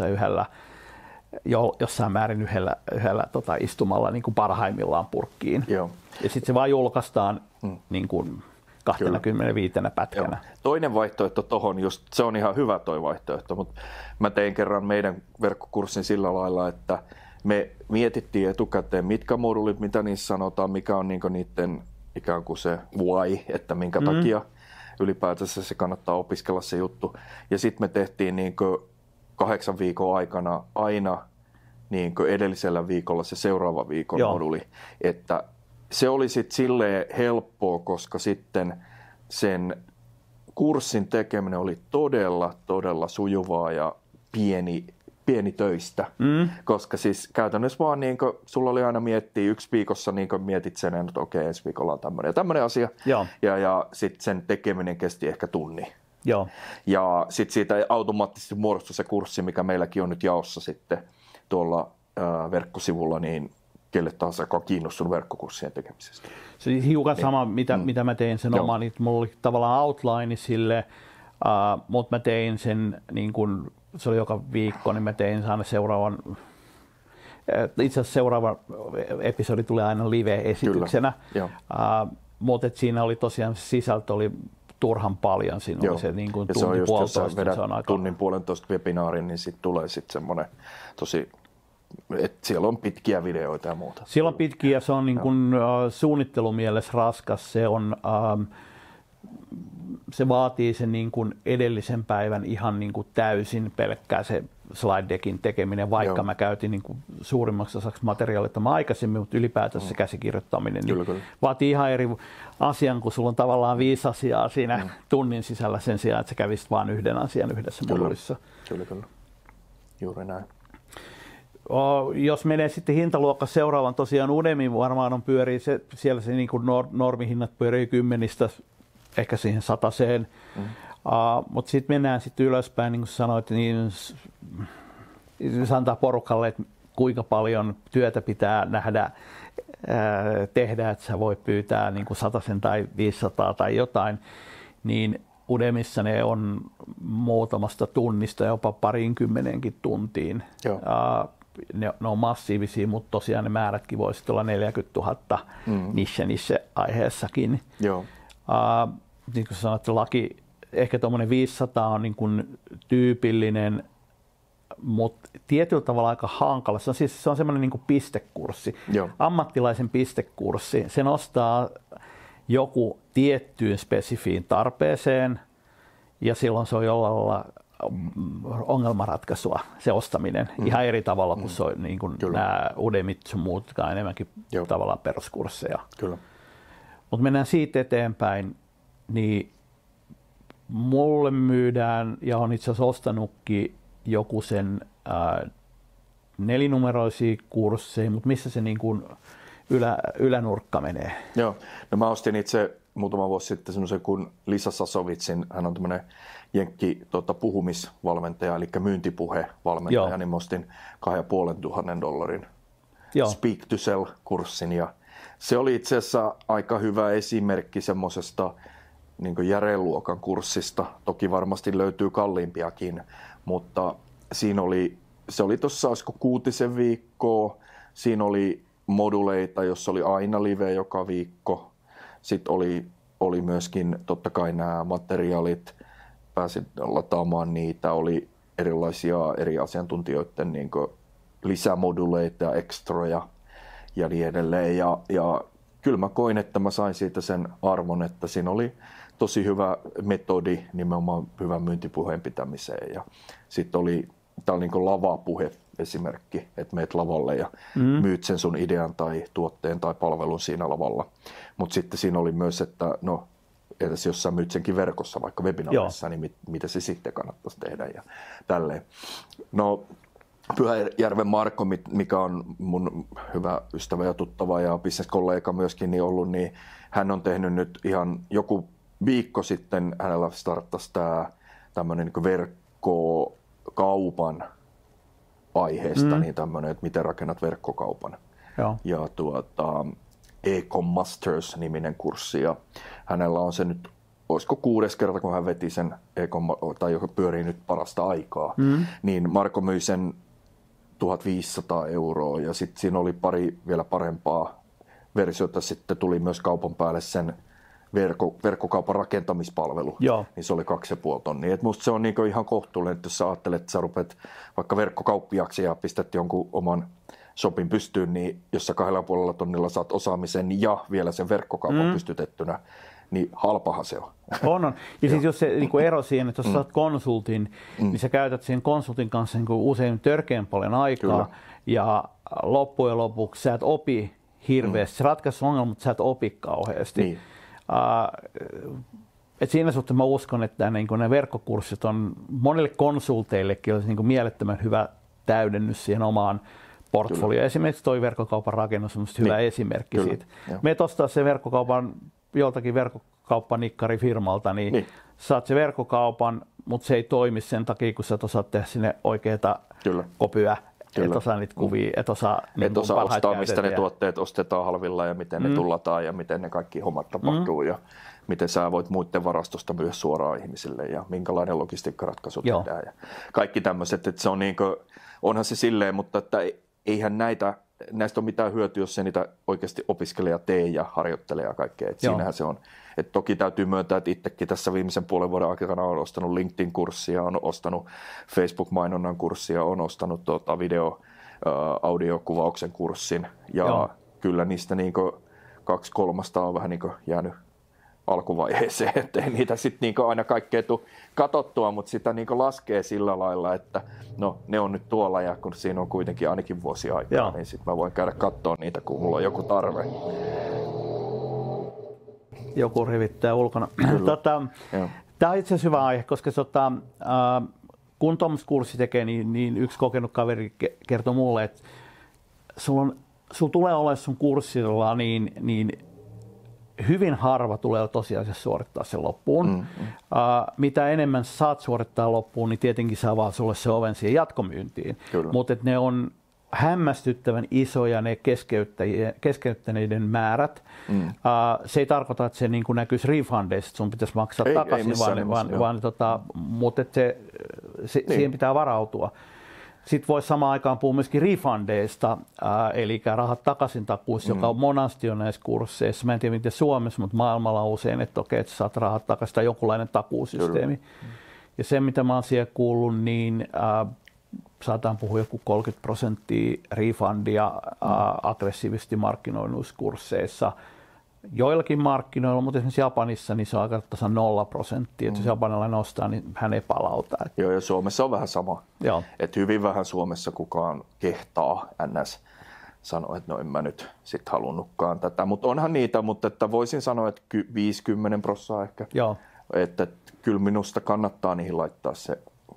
jossain määrin yhdellä istumalla niin kuin parhaimmillaan purkkiin. Joo. Ja sitten se vaan julkaistaan niin kuin 25 pätkänä. Joo. Toinen vaihtoehto tohon, just, se on ihan hyvä toi vaihtoehto, mutta mä tein kerran meidän verkkokurssin sillä lailla, että me mietittiin etukäteen, mitkä moduulit, mitä niissä sanotaan, mikä on niinku niiden ikään kuin se why, että minkä takia ylipäätänsä se kannattaa opiskella se juttu. Ja sitten me tehtiin niinku 8 viikon aikana aina niinku edellisellä viikolla se seuraava viikon moduli, että se oli sitten silleen helppoa, koska sitten sen kurssin tekeminen oli todella sujuvaa ja pienitöistä, koska siis käytännössä vaan niin sulla oli aina miettiä yksi viikossa, niin mietit sen, että okei, ensi viikolla on tämmöinen asia, ja sitten sen tekeminen kesti ehkä tunnin. Joo. Ja sitten siitä automaattisesti muodostui se kurssi, mikä meilläkin on nyt jaossa sitten tuolla verkkosivulla, niin kelle tahansa, joka on kiinnostunut verkkokurssien tekemisestä. Se on hiukan sama, mitä mä tein sen oman. Mulla oli tavallaan outline sille, mutta mä tein sen, niin kun se oli joka viikko, niin mä tein aina seuraavan, itse asiassa seuraava episodi tulee aina live-esityksenä. Mutta siinä oli tosiaan, se sisältö oli turhan paljon. Siinä oli se niin kuin tunti puolitoista. Jos sä vedät tunnin puolentoista webinaarin, niin sitten tulee sitten semmoinen tosi... Et siellä on pitkiä videoita ja muuta. Siellä on pitkiä, se on niin kuin, suunnittelumielessä raskas, se vaatii sen niin kuin edellisen päivän ihan niin kuin täysin pelkkää se slide deckin tekeminen, vaikka mä käytin niin kuin suurimmaksi osaksi materiaalia aikaisemmin, mutta ylipäätään se käsikirjoittaminen niin vaatii ihan eri asian, kun sulla on tavallaan 5 asiaa siinä tunnin sisällä sen sijaan, että sä kävisit vain yhden asian yhdessä modulissa. Kyllä. Juuri näin. Jos menee sitten hintaluokka seuraavan, tosiaan Udemy varmaan pyörii, siellä se niin kuin normihinnat pyörii 10 ehkä siihen 100. Mutta sitten mennään sitten ylöspäin, niin kuin sanoit, niin se antaa porukalle, että kuinka paljon työtä pitää tehdä, että sä voi pyytää niin kuin 100 tai 500 tai jotain, niin Udemyssä ne on muutamasta tunnista jopa 20 tuntiin. Ne on massiivisia, mutta tosiaan ne määrätkin voisivat olla 40 000 niche-aiheessakin. Niin kuin sanoit, ehkä tuommoinen 500 on niin kuin tyypillinen, mutta tietyllä tavalla aika hankala. Se on semmoinen niin kuin pistekurssi, ammattilaisen pistekurssi. Se nostaa joku tiettyyn spesifiin tarpeeseen ja silloin se on jollain ongelmanratkaisua, se ostaminen, ihan eri tavalla kuin se on niin kuin nämä Udemyt sun muutkaan enemmänkin tavallaan peruskursseja. Mutta mennään siitä eteenpäin, niin mulle myydään, ja on itse asiassa ostanutkin joku sen nelinumeroisia kursseja, mutta missä se niin kuin ylänurkka menee? Joo, no mä ostin itse muutama vuosi sitten semmoisen kuin Lisa Sasovitsin, hän on tämmöinen jenkki puhumisvalmentaja, eli myyntipuhevalmentaja, niin mä ostin $2,500 Speak to Sell-kurssin, ja se oli itse asiassa aika hyvä esimerkki semmoisesta niin kuin järeluokan kurssista. Toki varmasti löytyy kalliimpiakin, mutta se oli tuossa olisiko 6 viikkoa, siinä oli moduleita, jossa oli aina live joka viikko. Sitten oli myöskin totta kai nämä materiaalit, pääsin lataamaan niitä, oli erilaisia eri asiantuntijoiden niin kuin lisämoduleita ja ekstroja ja niin edelleen. Ja kyllä mä koin, että mä sain siitä sen arvon, että siinä oli tosi hyvä metodi nimenomaan hyvän myyntipuheen pitämiseen. Ja sitten tämä oli niin kuin lavapuhe esimerkki, että meet lavalle ja myyt sen sun idean tai tuotteen tai palvelun siinä lavalla. Mutta sitten siinä oli myös, että no, edes jos sä myyt senkin verkossa, vaikka webinaarissa, niin mitä se sitten kannattaisi tehdä ja tälleen. No, Pyhäjärven Marko, mikä on mun hyvä ystävä ja tuttava ja bisneskollega myöskin niin ollut, niin hän on tehnyt nyt ihan joku viikko sitten, hänellä starttasi tämmöinen niin verkkokaupan aiheesta, niin tämmöinen, että miten rakennat verkkokaupan. Joo. Ja Ecom Masters-niminen kurssi, ja hänellä on se nyt, olisiko 6. kerta, kun hän veti sen tai joka pyörii nyt parasta aikaa, niin Marko myi sen €1,500, ja sitten siinä oli pari vielä parempaa versiota, sitten tuli myös kaupan päälle sen verkkokaupan rakentamispalvelu, niin se oli 2,5 tonnia. Et musta se on niinku ihan kohtuullinen, että jos sä ajattelet, että sä rupeat vaikka verkkokauppiaksi ja pistät jonkun oman shopin pystyyn, niin jos sä 2,5 tonnilla saat osaamisen ja vielä sen verkkokaupan pystytettynä, niin halpahan se on. On. Ja siis jos se niin ero siihen, että jos saat konsultin, niin sä käytät sen konsultin kanssa niin usein törkeän paljon aikaa. Kyllä. Ja loppujen lopuksi sä et opi hirveästi. Se ratkaisee ongelma, mutta sä et opi kauheasti. Niin. Et siinä suhteen mä uskon, että ne verkkokurssit on monille konsulteillekin olisi niin mielettömän hyvä täydennys siihen omaan portfolioon. Esimerkiksi toi verkkokaupan rakennus on hyvä esimerkki siitä. Me ostaa se verkkokaupan joltakin verkkokauppanikkarifirmalta, niin saat se verkkokaupan, mutta se ei toimi sen takia, kun sä et osaa tehdä sinne oikeita kopyä. Et osaa niitä kuvia, et osaa ostaa, mistä ne tuotteet ostetaan halvilla ja miten ne tullataan ja miten ne kaikki hommat tapahtuu ja miten sä voit muiden varastosta myös suoraan ihmisille ja minkälainen logistiikkaratkaisu tehdään. Ja kaikki tämmöiset, että se on onhan se silleen, mutta että eihän näistä ole mitään hyötyä, jos se niitä oikeasti opiskelija tee ja harjoittelee ja kaikkea. Et siinähän se on. Et toki täytyy myöntää, että itsekin tässä viimeisen puolen vuoden aikana olen ostanut LinkedIn-kurssia, olen ostanut Facebook-mainonnan kurssia, olen ostanut audiokuvauksen kurssin. Ja kyllä niistä 2/3 on vähän jäänyt alkuvaiheeseen, ettei niitä sitten aina kaikkea tule katsottua, mutta sitä laskee sillä lailla, että no ne on nyt tuolla ja kun siinä on kuitenkin ainakin vuosi aikaa, niin sitten mä voin käydä katsoa niitä, kun mulla on joku tarve. Joku rivittää ulkona. Tämä on itse asiassa hyvä aihe, koska kun tuommoista kurssi tekee, niin yksi kokenut kaveri kertoi mulle, että sulla tulee olemaan sun kurssilla niin hyvin harva tulee tosiasiassa suorittaa sen loppuun. Mitä enemmän saat suorittaa loppuun, niin tietenkin se avaa sulle se oven siihen jatkomyyntiin. Mutta ne on hämmästyttävän isoja ne keskeyttäneiden määrät. Se ei tarkoita, että se näkyisi refundeissa, että sun pitäisi maksaa takaisin, mutta siihen pitää varautua. Sitten voisi samaan aikaan puhua myöskin refundeista, eli rahat takaisin takuissa, joka on monasti on näissä kursseissa. Mä en tiedä, miten Suomessa, mutta maailmalla on usein, että okei, että saat rahat takaisin tai jonkunlainen takuusysteemi. Ja se, mitä mä oon siellä kuullut, niin saataan puhua joku 30% refundia aggressiivisesti markkinoinnuissa kursseissa. Joillakin markkinoilla, mutta esimerkiksi Japanissa niin se on aika tasan 0%. Että jos japanilainen ostaa, niin hän ei palauta. Joo, ja Suomessa on vähän sama. Että hyvin vähän Suomessa kukaan kehtaa NS sanoa, että no en mä nyt sit halunnutkaan tätä. Mutta onhan niitä, mutta että voisin sanoa, että 50% ehkä. Että kyllä minusta kannattaa niihin laittaa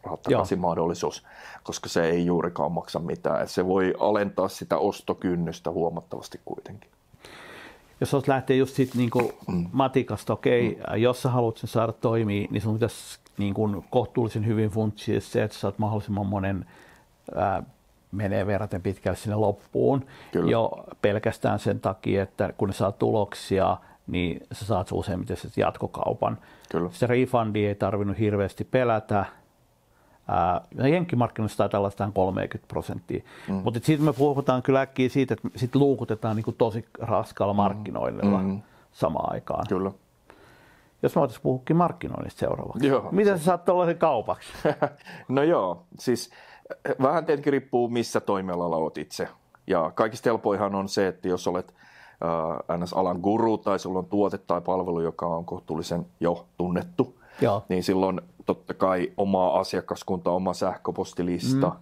rahat takaisin mahdollisuus, koska se ei juurikaan maksa mitään. Et se voi alentaa sitä ostokynnystä huomattavasti kuitenkin. Jos olet lähteä just siitä niin matikasta, jos sä haluat sen saada toimia, niin sun pitäisi niin kuin kohtuullisen hyvin funtsia se, että saat mahdollisimman monen menee verraten pitkälle sinne loppuun. Kyllä. Jo pelkästään sen takia, että kun ne saa tuloksia, niin sä saat useimmiten jatkokaupan. Kyllä. Se refundi ei tarvinnut hirveästi pelätä. Jenkkimarkkinoissa taitaa olla 30%. Mutta siitä me puhutaan kyllä äkkiä siitä, että sit luukutetaan niin kuin tosi raskaalla markkinoinnilla samaan aikaan. Kyllä. Jos me voitaisiin puhukin markkinoinnista seuraavaksi. Miten sä saat tuollaisen kaupaksi? No joo, siis vähän tietenkin riippuu missä toimialalla olet itse. Ja kaikista helpoihan on se, että jos olet NS-alan guru tai sulla on tuote tai palvelu, joka on kohtuullisen jo tunnettu, niin silloin totta kai oma asiakaskunta, oma sähköpostilista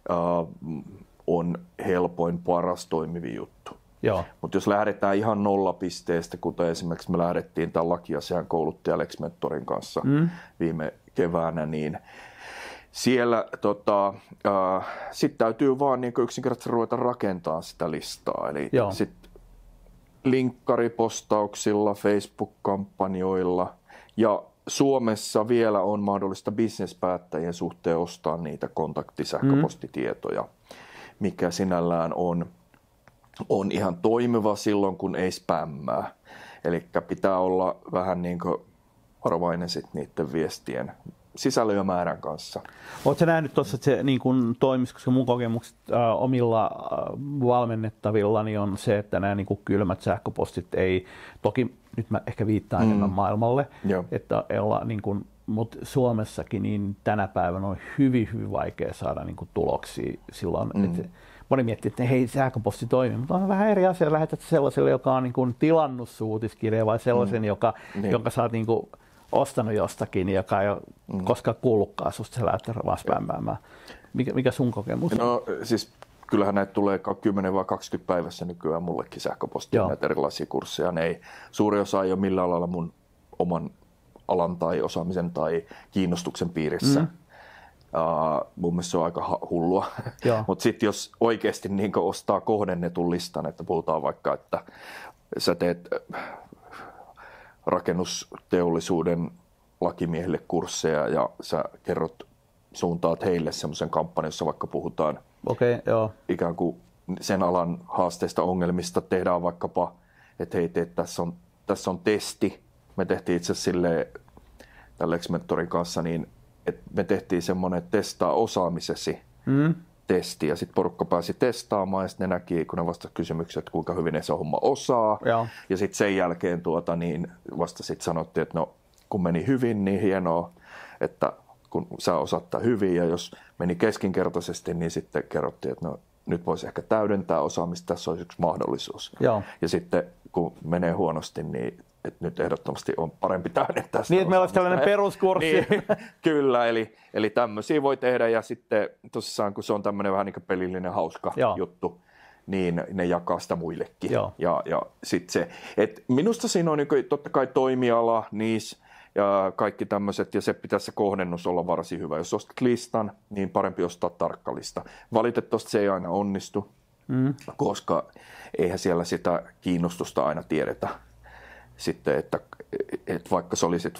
on helpoin, paras toimivi juttu. Mutta jos lähdetään ihan nollapisteestä, kuten esimerkiksi me lähdettiin tämän lakiasian kouluttaja Lex Mentorin kanssa viime keväänä, niin siellä sitten täytyy vaan niin yksinkertaisesti ruveta rakentamaan sitä listaa. Eli sitten linkkaripostauksilla, Facebook-kampanjoilla ja Suomessa vielä on mahdollista bisnespäättäjien suhteen ostaa niitä kontaktisähköpostitietoja, mikä sinällään on ihan toimiva silloin, kun ei spämmää. Eli pitää olla vähän niin kuin varovainen sit niiden viestien sisällön ja määrän kanssa. Oletko nähnyt tuossa, että se niin kun toimisi, koska mun kokemukset omilla valmennettavillani on se, että nämä niin kun kylmät sähköpostit ei, toki nyt mä ehkä viittaan enemmän maailmalle, että niin kun, mutta Suomessakin niin tänä päivänä on hyvin, hyvin vaikea saada niin kun tuloksia silloin, että moni miettii, että hei, sähköposti toimii, mutta on vähän eri asia, lähetät sellaiselle, joka on niin kun tilannut uutiskirjaa vai sellaisen, jonka sä oot niin kun ostanut jostakin, joka ei ole koskaan kuullutkaan susta, se lähtee vaan spämmäämään. Mikä sun kokemus on? No siis kyllähän näitä tulee 10 vai 20 päivässä nykyään mullekin sähköpostia, näitä erilaisia kursseja. Ne ei, suuri osa ei ole millään lailla mun oman alan tai osaamisen tai kiinnostuksen piirissä. Mun mielestä se on aika hullua. Mutta sitten jos oikeasti niin ostaa kohdennetun listan, että puhutaan vaikka, että sä teet rakennusteollisuuden lakimiehille kursseja ja sä suuntaat heille semmoisen kampanjan, jossa vaikka puhutaan ikään kuin sen alan haasteista, ongelmista, tehdään vaikkapa, että hei, tässä on testi. Me tehtiin itse asiassa silleen tämän Lex Mentorin kanssa niin, että me tehtiin semmoinen, että testaa osaamisesi testi ja sitten porukka pääsi testaamaan ja sitten ne näki, kun ne vastasivat kysymyksiä, että kuinka hyvin ne se homma osaa. Ja sitten sen jälkeen niin vasta sitten sanottiin, että no kun meni hyvin, niin hienoa, että kun sä osaat tämän hyvin ja jos meni keskinkertaisesti, niin sitten kerrottiin, että no nyt voisi ehkä täydentää osaamista, tässä olisi yksi mahdollisuus. Ja sitten kun menee huonosti, niin että nyt ehdottomasti on parempi täydentää sitä. Niin, että meillä olisi tällainen peruskurssi. Niin, kyllä, eli tämmöisiä voi tehdä ja sitten tosissaan, kun se on tämmöinen vähän niin kuin pelillinen hauska juttu, niin ne jakaa sitä muillekin. Ja sitten se, että minusta siinä on niin kuin, totta kai toimiala, niissä ja kaikki tämmöiset, ja se pitäisi se kohdennus olla varsin hyvä. Jos ostat listan, niin parempi ostaa tarkka lista. Valitettavasti se ei aina onnistu, koska eihän siellä sitä kiinnostusta aina tiedetä. Sitten, että vaikka sä olisit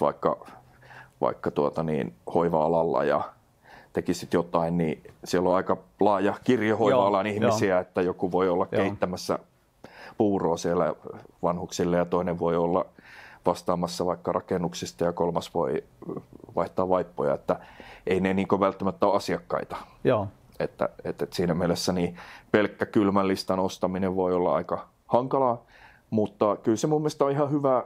vaikka hoiva-alalla ja tekisit jotain, niin siellä on aika laaja kirjo hoiva-alan ihmisiä, että joku voi olla keittämässä puuroa siellä vanhuksille ja toinen voi olla vastaamassa vaikka rakennuksista ja kolmas voi vaihtaa vaippoja, että ei ne niin välttämättä ole asiakkaita. Että siinä mielessä niin pelkkä kylmän listan ostaminen voi olla aika hankalaa, mutta kyllä se mun mielestä on ihan hyvä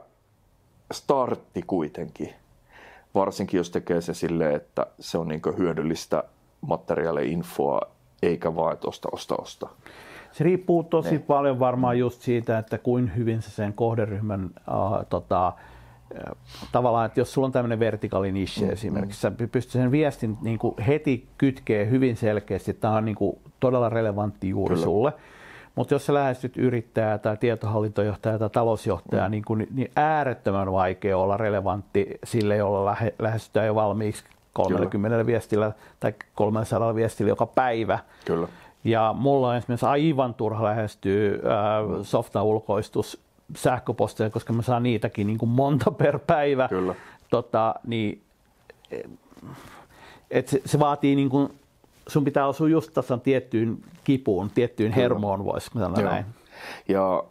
startti kuitenkin, varsinkin jos tekee se silleen, että se on niin hyödyllistä materiaalia, infoa, eikä vaan, että osta. Se riippuu tosi paljon varmaan just siitä, että kuin hyvin se sen kohderyhmän tavallaan, että jos sulla on tämmöinen vertikaali niche esimerkiksi, sä pystyt sen viestin niin kuin heti kytkee hyvin selkeästi, että tämä on niin kuin todella relevantti juuri sulle. Mutta jos sä lähestyt yrittäjää tai tietohallintojohtajaa tai talousjohtajaa, niin äärettömän vaikea olla relevantti sille, jolla lähestytään jo valmiiksi 30 viestillä tai 300 viestillä joka päivä. Kyllä. Ja mulla on esimerkiksi aivan turha lähestyä softa-ulkoistus sähköposteja, koska mä saan niitäkin niin kuin monta per päivä. Kyllä. Se vaatii, niin kuin, sun pitää osua just tasan tiettyyn kipuun, tiettyyn hermoon, voisi sanoa näin. Ja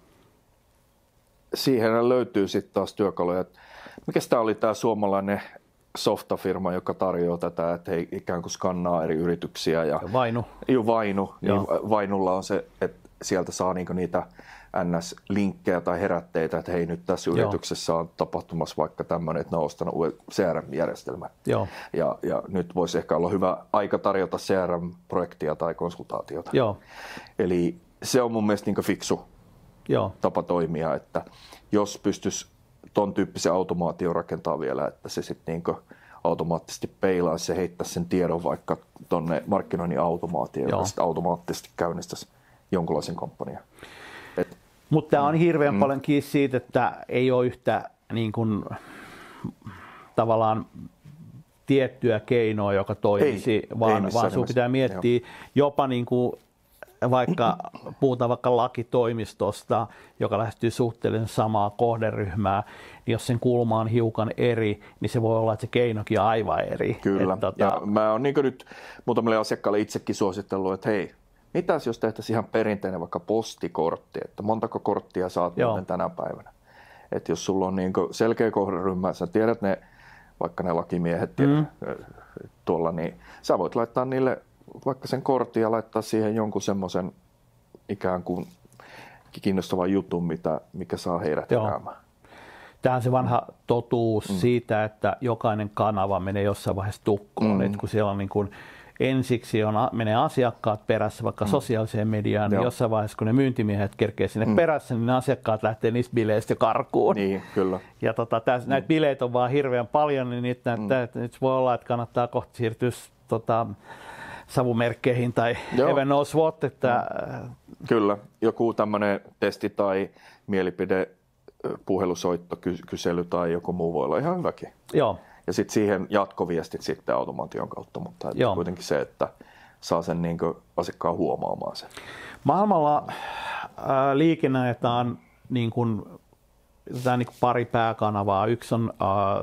siihen löytyy sitten taas työkaluja. Mikä tämä oli tämä suomalainen softafirma, joka tarjoaa tätä, että he ikään kuin skannaa eri yrityksiä. Vainu. Vainu. Niin Vainulla on se, että sieltä saa niinku niitä NS-linkkejä tai herätteitä, että hei, nyt tässä yrityksessä on tapahtumassa vaikka tämmöinen, että ne on ostanut uuden CRM-järjestelmän. Ja nyt voisi ehkä olla hyvä aika tarjota CRM-projektia tai konsultaatiota. Eli se on mun mielestä niinku fiksu tapa toimia, että jos pystyisi ton tyyppisen automaation rakentaa vielä, että se sitten niinku automaattisesti peilaisi ja heittäisi sen tiedon vaikka tonne markkinoinnin automaatioon, joka sitten automaattisesti käynnistäisi jonkunlaisen kampanjan. Mutta tämä on hirveän paljon kiinni siitä, että ei ole yhtä niin kuin, tavallaan tiettyä keinoa, joka toimisi, vaan sinun pitää miettiä jopa niin kuin, vaikka puhutaan vaikka lakitoimistosta, joka lähestyy suhteellisen samaa kohderyhmää, niin jos sen kulma on hiukan eri, niin se voi olla, että se keinokin on aivan eri. Kyllä. Ja mä oon niin nyt muutamille asiakkaille itsekin suositellut, että hei, mitäs jos tehtäisiin ihan perinteinen vaikka postikortti, että montako korttia saat muuten tänä päivänä. Että jos sulla on niin selkeä kohderyhmä, sä tiedät ne, vaikka ne lakimiehet tuolla, niin sä voit laittaa niille vaikka sen kortin ja laittaa siihen jonkun semmoisen ikään kuin kiinnostavan jutun, mikä saa heidät heräämään. Tämä on se vanha totuus siitä, että jokainen kanava menee jossain vaiheessa tukkoon. Että kun siellä on niin kuin ensiksi menee asiakkaat perässä vaikka sosiaaliseen mediaan, niin jossain vaiheessa kun ne myyntimiehet kerkee sinne perässä, niin ne asiakkaat lähtee niistä bileistä karkuun. Niin, kyllä. Ja näitä bileitä on vaan hirveän paljon, niin nyt voi olla, että kannattaa kohta siirtyä savumerkkeihin tai even knows what. Että Kyllä, joku tämmöinen testi tai mielipide, puhelusoitto, kysely tai joku muu voi olla ihan hyväkin. Joo. Ja sitten siihen jatkoviestit sitten automaation kautta, mutta kuitenkin se, että saa sen niin kuin asiakkaan huomaamaan sen. Maailmalla liikennöidään niin kuin pari pääkanavaa. Yksi on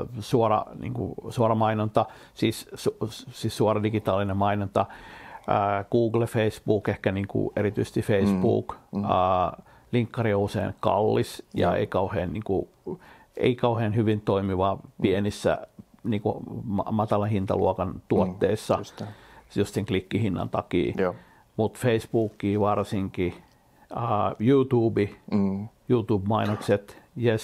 suora mainonta, siis suora digitaalinen mainonta. Google, Facebook, ehkä niin kuin erityisesti Facebook. Linkkari on usein kallis ja ei kauhean hyvin toimiva pienissä niin kuin matalan hintaluokan tuotteissa, just sen klikkihinnan takia. Mutta Facebookia varsinkin, YouTube-mainokset,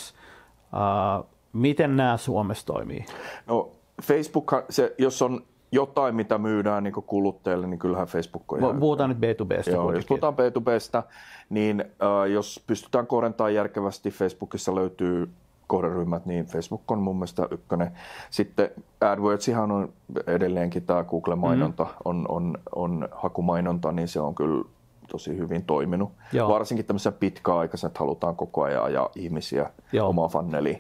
miten nämä Suomessa toimii? No Facebook, jos on jotain, mitä myydään niin kuluttajalle, niin kyllähän Facebook on ihan... Puhutaan nyt B2B:stä. Jos puhutaan B2B:stä, niin jos pystytään kohdentamaan järkevästi, Facebookissa löytyy kohderyhmät, niin Facebook on mun mielestä ykkönen. Sitten AdWordsihan on edelleenkin tämä Google-mainonta, on hakumainonta, niin se on kyllä tosi hyvin toiminut. Varsinkin tämmöisessä pitkäaikaisena, että halutaan koko ajan ajaa ihmisiä omaan funneliin.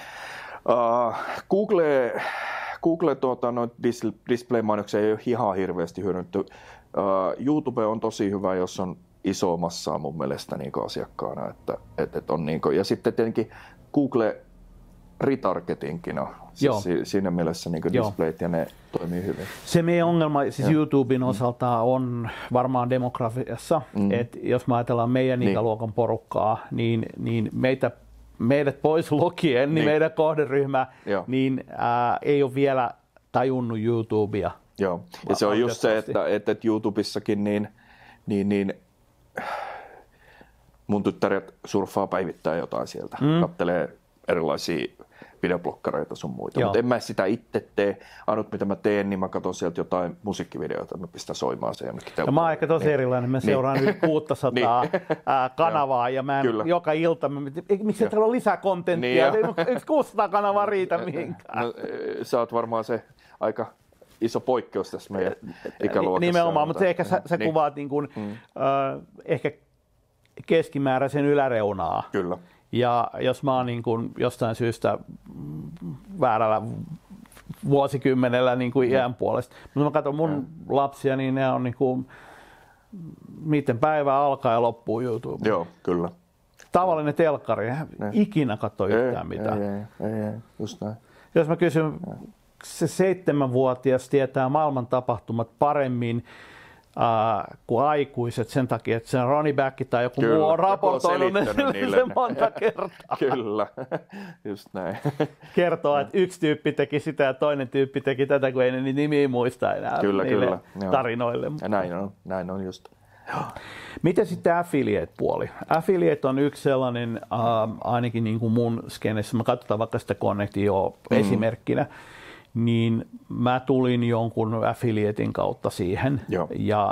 Google display-mainoksia ei ole ihan hirveästi hyödynnetty. YouTube on tosi hyvä, jos on iso massaa mun mielestä niin asiakkaana. Että on niin kuin, ja sitten tietenkin Google retargetingina. Siis siinä mielessä niin displayt ja ne toimii hyvin. Se meidän ongelma siis YouTuben osalta on varmaan demografiassa. Että jos me ajatellaan meidän ikäluokan porukkaa, niin meidät pois lukien, niin meidän kohderyhmä niin, ei ole vielä tajunnut YouTubea. Joo, ja se on just se, että YouTubessakin niin mun tyttäret surffaa päivittäin jotain sieltä, kattelee erilaisia videoblokkareita sun muita, mutta en mä sitä itse tee. Ainut mitä mä teen, niin mä katson sieltä jotain musiikkivideoita, mä pistän soimaan se jonnekin telkkaan. Mä oon ehkä tosi erilainen, mä seuraan yli 600 kanavaa ja mä joka ilta, miksi täällä on lisää kontenttia, yksi 600 kanavaa riitä mihinkään. No, sä oot varmaan se aika iso poikkeus tässä meidän ikäluokassa. Nimenomaan, mutta ehkä sä kuvaat niin kuin, ehkä keskimääräisen yläreunaa. Kyllä. Ja jos mä oon niin kuin jostain syystä väärällä vuosikymmenellä niin kuin iän puolesta. Mutta mä katson mun lapsia, niin ne on niin kuin, miten päivä alkaa ja loppuu YouTube. Joo, kyllä. Tavallinen telkkari, ei ikinä katso yhtään mitään. Ei, just näin. Jos mä kysyn, se 7-vuotias tietää maailman tapahtumat paremmin kuin aikuiset sen takia, että se Ronnie Back tai joku muu on raportoinut se monta kertaa. Kyllä, just näin. Kertoo, että yksi tyyppi teki sitä ja toinen tyyppi teki tätä, kun ei ne nimiä muista enää niille tarinoille. Ja näin on just. Miten sitten affiliate-puoli? Affiliate on yksi sellainen, ainakin niin kuin mun skenessä, mä katsotaan vaikka sitä Connectio esimerkkinä, niin mä tulin jonkun affiliatein kautta siihen. Joo. Ja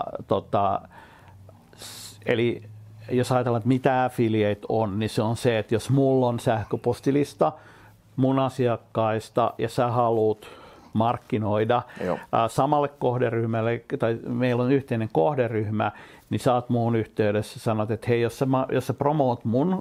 eli jos ajatellaan, että mitä affiliate on, niin se on se, että jos mulla on sähköpostilista mun asiakkaista ja sä haluat markkinoida samalle kohderyhmälle, tai meillä on yhteinen kohderyhmä, niin sä oot muun yhteydessä, sanot, että hei, jos sä promoot mun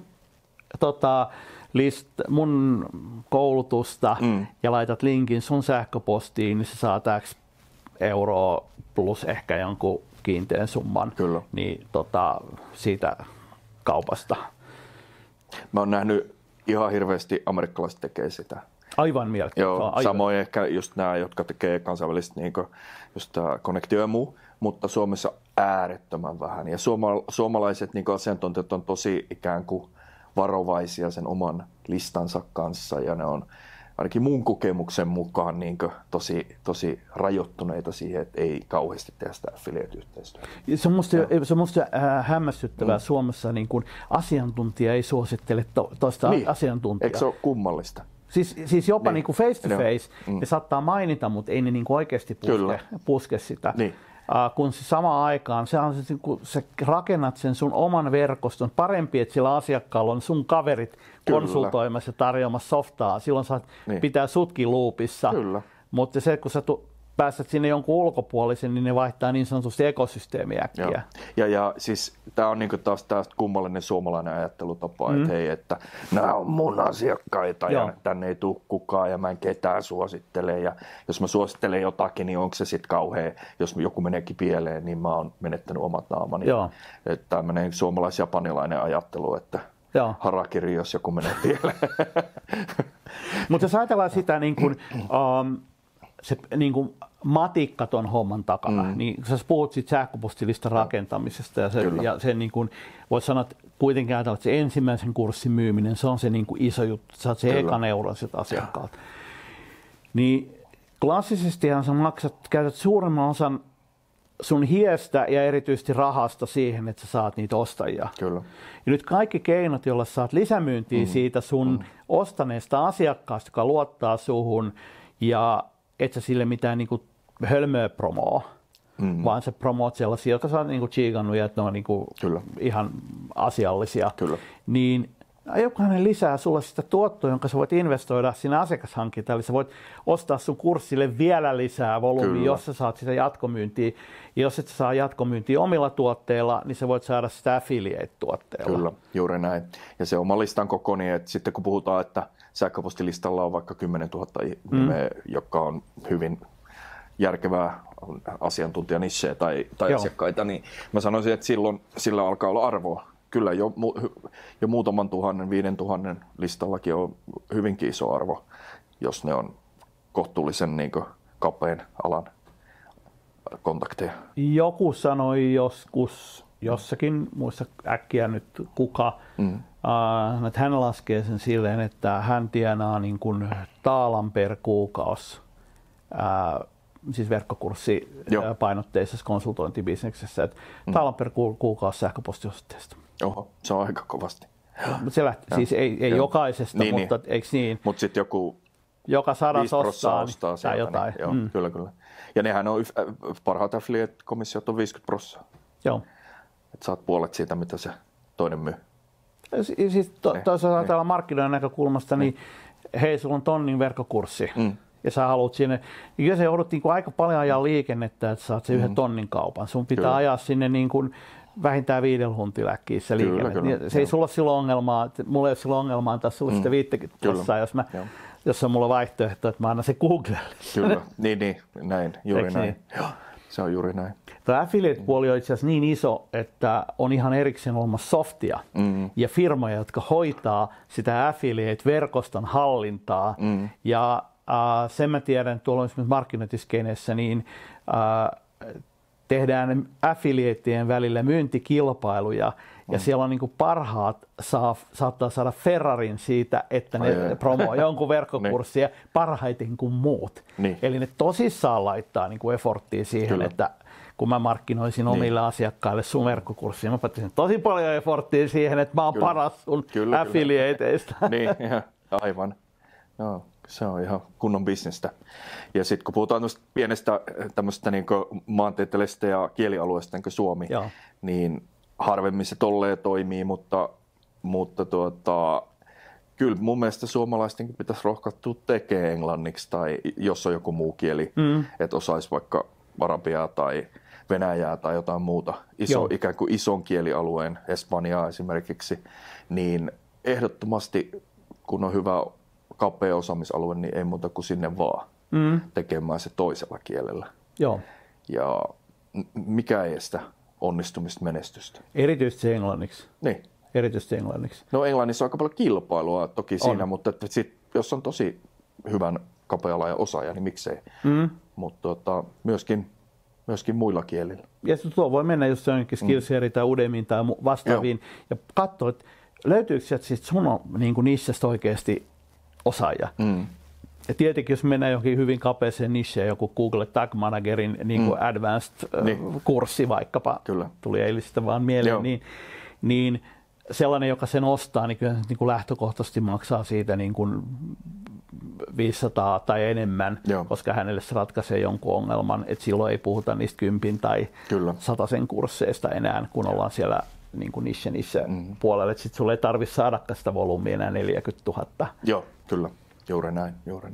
mun koulutusta ja laitat linkin sun sähköpostiin, niin sä saat X euroa plus ehkä jonkun kiinteän summan niin, siitä kaupasta. Mä oon nähnyt ihan hirveästi amerikkalaiset tekee sitä. Aivan mieltä. Joo, samoin ehkä just nämä, jotka tekee kansainvälisesti niin just tämä Connectio ja muu, mutta Suomessa äärettömän vähän. Ja suomalaiset niin asiantuntijat on tosi ikään kuin varovaisia sen oman listansa kanssa ja ne on ainakin mun kokemuksen mukaan niin tosi rajoittuneita siihen, että ei kauheasti tehdä sitä affiliate-yhteistyötä. Se on musta hämmästyttävää Suomessa, niin kun asiantuntija ei suosittele toista asiantuntijaa. Eikö se ole kummallista? Siis jopa niin kuin face to face, ne saattaa mainita, mutta ei ne niin kuin oikeasti puske sitä. Niin. Kun samaan aikaan kun sä rakennat sen sun oman verkoston, parempi, että sillä asiakkaalla on sun kaverit konsultoimassa ja tarjoamassa softaa. Silloin pitää sutkin loopissa. Mutta se, kun sä pääset sinne jonkun ulkopuolisen, niin ne vaihtaa niin sanotusti ekosysteemiä äkkiä. Ja siis tämä on niinku taas kummallinen suomalainen ajattelutapa, että hei, että nämä on mun asiakkaita ja tänne ei tule kukaan ja mä en ketään suosittele. Ja jos mä suosittelen jotakin, niin onko se sitten kauhea, jos joku meneekin pieleen, niin mä oon menettänyt omat naamani. Että tämmöinen suomalais-japanilainen ajattelu, että harakiri, jos joku menee pieleen. Mutta jos ajatellaan sitä niin kuin, se niin kuin matikka ton homman takana, niin sä puhut siitä sähköpostilistan rakentamisesta ja se niin kuin, voisi sanoa, että kuitenkin ajatella, että se ensimmäisen kurssin myyminen, se on se niin kuin iso juttu, sä oot se ekan euron sieltä asiakkaalta. Niin klassisestihan sä käytät suurimman osan sun hiestä ja erityisesti rahasta siihen, että sä saat niitä ostajia. Kyllä. Ja nyt kaikki keinot, joilla saat lisämyyntiä siitä sun ostaneesta asiakkaasta, joka luottaa suhun ja et sä sille mitään niinku hölmöä promoa, vaan sä promoot sellaisia, jotka sä oot niinku chiikannut ja että ne on niinku ihan asiallisia. Niin jokainen lisää sulle sitä tuottoa, jonka sä voit investoida siinä asiakashankintaan. Eli sä voit ostaa sun kurssille vielä lisää volyymia, jos sä saat sitä jatkomyyntiä. Ja jos et sä saa jatkomyyntiä omilla tuotteilla, niin sä voit saada sitä affiliate-tuotteella. Kyllä, juuri näin. Ja se oma listan koko, niin että sitten kun puhutaan, että sähköpostilistalla on vaikka 10 000 nimeä, joka on hyvin järkevää asiantuntijanisseä tai asiakkaita, niin mä sanoisin, että silloin sillä alkaa olla arvoa. Kyllä jo muutaman 5,000 listallakin on hyvinkin iso arvo, jos ne on kohtuullisen niin kapeen alan kontakteja. Joku sanoi joskus jossakin, muista äkkiä nyt kuka, että hän laskee sen silleen, että hän tienaa niin kuin taalan per kuukausi, siis verkkokurssipainotteisessa konsultointibisneksessä, että taalan per kuukausi sähköpostiosoitteesta. Oho, se on aika kovasti. Se lähti, siis ei jokaisesta, mutta eikö niin? Mutta sitten joku joka 100 ostaa tai jotain. Niin, joo, kyllä. Ja nehän on parhaat affiliate-komissiot on 50%. Joo. Että saat puolet siitä, mitä se toinen myy. Siis toisaalta ajatellaan markkinoiden näkökulmasta, niin hei, sulla on tonnin verkkokurssi. Ja sä haluat sinne, niin se joudut niin kuin aika paljon ajaa liikennettä, että saat sen 1 tonnin kaupan. Sun pitää ajaa sinne niin kuin vähintään 5 huntiläkkiä se liikenne. Se ei sulla silloin ongelmaa, mulla ei ole silloin ongelmaa antaa sulle sitä 50 prossaa, jos mä jossa mulla on vaihtoehto, että mä annan se Googlelle. Kyllä, niin, näin, juuri näin. Niin? Joo, se on juuri näin. Tämä affiliate-puoli on itse asiassa niin iso, että on ihan erikseen olemassa softia ja firmoja, jotka hoitaa sitä affiliate-verkoston hallintaa. Ja sen mä tiedän, tuolla esimerkiksi markkinointiskenessä, niin tehdään affiliateien välillä myyntikilpailuja ja siellä on niin kuin parhaat saattaa saada Ferrarin siitä, että ne promoo jonkun verkkokurssia parhaiten kuin muut. Niin. Eli ne tosissaan laittaa niin kuin efforttia siihen, että kun mä markkinoisin omille asiakkaille sun verkkokurssia, mä päätin tosi paljon efforttia siihen, että mä oon paras sun affiliateista. Niin, aivan. Joo. Se on ihan kunnon bisnestä. Ja sitten kun puhutaan pienestä tämmöistä niin maantieteellisestä ja kielialueesta niin kuin Suomi, niin harvemmin se tolleen toimii, mutta kyllä mun mielestä suomalaistenkin pitäisi rohkautua tekemään englanniksi tai jos on joku muu kieli, että osaisi vaikka arabiaa tai venäjää tai jotain muuta, ikään kuin ison kielialueen, espanjaa esimerkiksi, niin ehdottomasti kun on hyvä kapea osaamisalue, niin ei muuta kuin sinne vaan tekemään se toisella kielellä. Joo. Ja mikä ei estä onnistumista, menestystä. Erityisesti englanniksi. Niin. Erityisesti englanniksi. No Englannissa on aika paljon kilpailua toki siinä, mutta jos on tosi hyvän kapea-laajan osaaja, niin miksei. Mutta myöskin muilla kielillä. Ja tuo voi mennä just jonnekin Skillshare tai Udemyin tai vastaaviin ja katsoa, että löytyykö sieltä siis sun niin nichestä oikeasti osaaja. Ja tietenkin, jos mennään johonkin hyvin kapeaseen nicheen, joku Google Tag Managerin niin kuin advanced-kurssi vaikkapa, tuli eilisistä vaan mieleen, niin sellainen, joka sen ostaa, niin kyllä niin kuin lähtökohtaisesti maksaa siitä niin kuin 500 tai enemmän, koska hänelle se ratkaisee jonkun ongelman, että silloin ei puhuta niistä 10 tai 100 kursseista enää, kun ollaan siellä niin kuin niche puolelle, että sitten sulle ei tarvitse saadakaan sitä volyymia enää 40 000. Joo, kyllä. Juuri näin.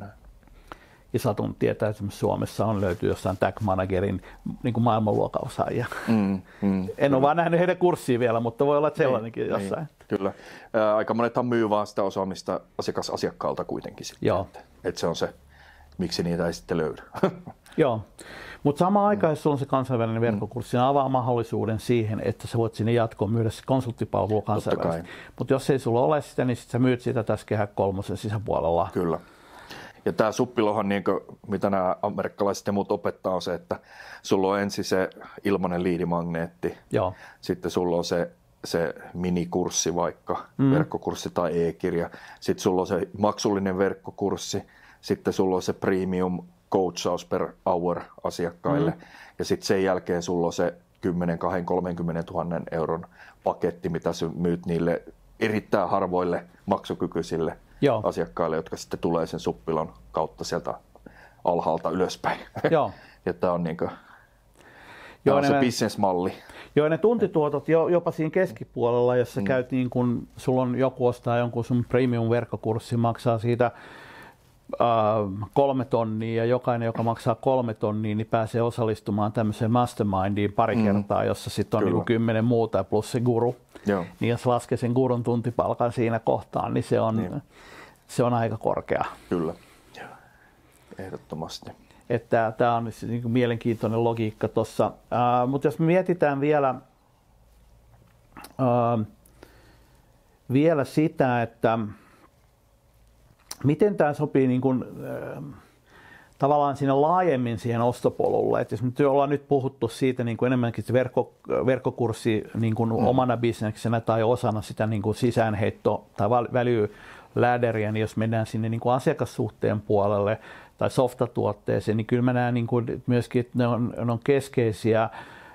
Ja satun tietää, että Suomessa löytyy jossain Tag Managerin niin kuin maailmanluokan osaajia. En ole vaan nähnyt heidän kurssia vielä, mutta voi olla sellainenkin jossain. Kyllä. Aika monethan myy vaan sitä osaamista asiakkaalta kuitenkin. Sitten, että se on se, miksi niitä ei sitten löydy. Joo. Mutta samaan aikaan, jos sulla on se kansainvälinen verkkokurssi, se avaa mahdollisuuden siihen, että sä voit sinne jatkoon myydä se konsulttipalvelua kansainvälisesti. Mutta jos ei sulla ole sitä, niin sit sä myyt sitä tässä Kehä kolmosen sisäpuolella. Kyllä. Ja tämä suppilohan, niin kuin, mitä nämä amerikkalaiset ja muut opettaa, on se, että sulla on ensin se ilmainen liidimagneetti. Sitten sulla on se minikurssi vaikka, verkkokurssi tai e-kirja. Sitten sulla on se maksullinen verkkokurssi. Sitten sulla on se premium coachaus per hour asiakkaille. Ja sitten sen jälkeen sulla on se 10, 20, 30 000 euron paketti, mitä sä myyt niille erittäin harvoille maksukykyisille asiakkaille, jotka sitten tulee sen suppilon kautta sieltä alhaalta ylöspäin. Ja tämä on, se business-malli. Joo, ne tuntituotot jopa siinä keskipuolella, jos sä käyt niin kun sulla on joku ostaa jonkun sun premium-verkkokurssi, maksaa siitä 3 tonnia ja jokainen, joka maksaa 3 tonnia, niin pääsee osallistumaan tämmöiseen mastermindiin pari kertaa, jossa sitten on niin 10 muuta plus se guru. Niin jos laskee sen gurun tuntipalkan siinä kohtaan, niin se on aika korkea. Kyllä, ehdottomasti. Että tämä on niin kuin mielenkiintoinen logiikka tuossa. Mutta jos me mietitään vielä sitä, että miten tämä sopii niin kuin, tavallaan siinä laajemmin siihen ostopolulle. Että jos me ollaan nyt puhuttu siitä niin kuin enemmänkin verkkokurssi niin kuin omana bisneksenä tai osana sitä niin kuin sisäänheitto- tai value ladderia, niin jos mennään sinne niin kuin asiakassuhteen puolelle tai softatuotteeseen, niin kyllä mä näen niin kuin myöskin, että ne on keskeisiä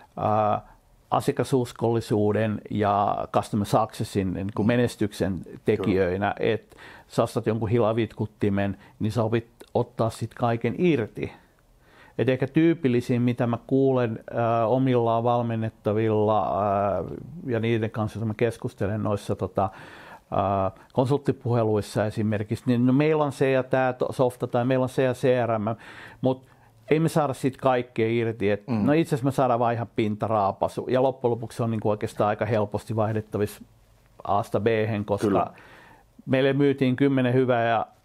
asiakasuskollisuuden ja customer successin niin kuin menestyksen tekijöinä, että sä ostat jonkun hilavitkuttimen, niin sä opit ottaa sit kaiken irti. Et ehkä tyypillisin, mitä mä kuulen omilla valmennettavilla ja niiden kanssa, joita mä keskustelen noissa konsulttipuheluissa esimerkiksi, niin no, meillä on se ja tämä softa tai meillä on se ja CRM, mutta ei me saada siitä kaikkea irti. No itse asiassa me saadaan vain ihan pintaraapasu ja loppujen lopuksi se on niinku oikeastaan aika helposti vaihdettavissa A:sta B:hen, koska meille myytiin 10 hyvää ja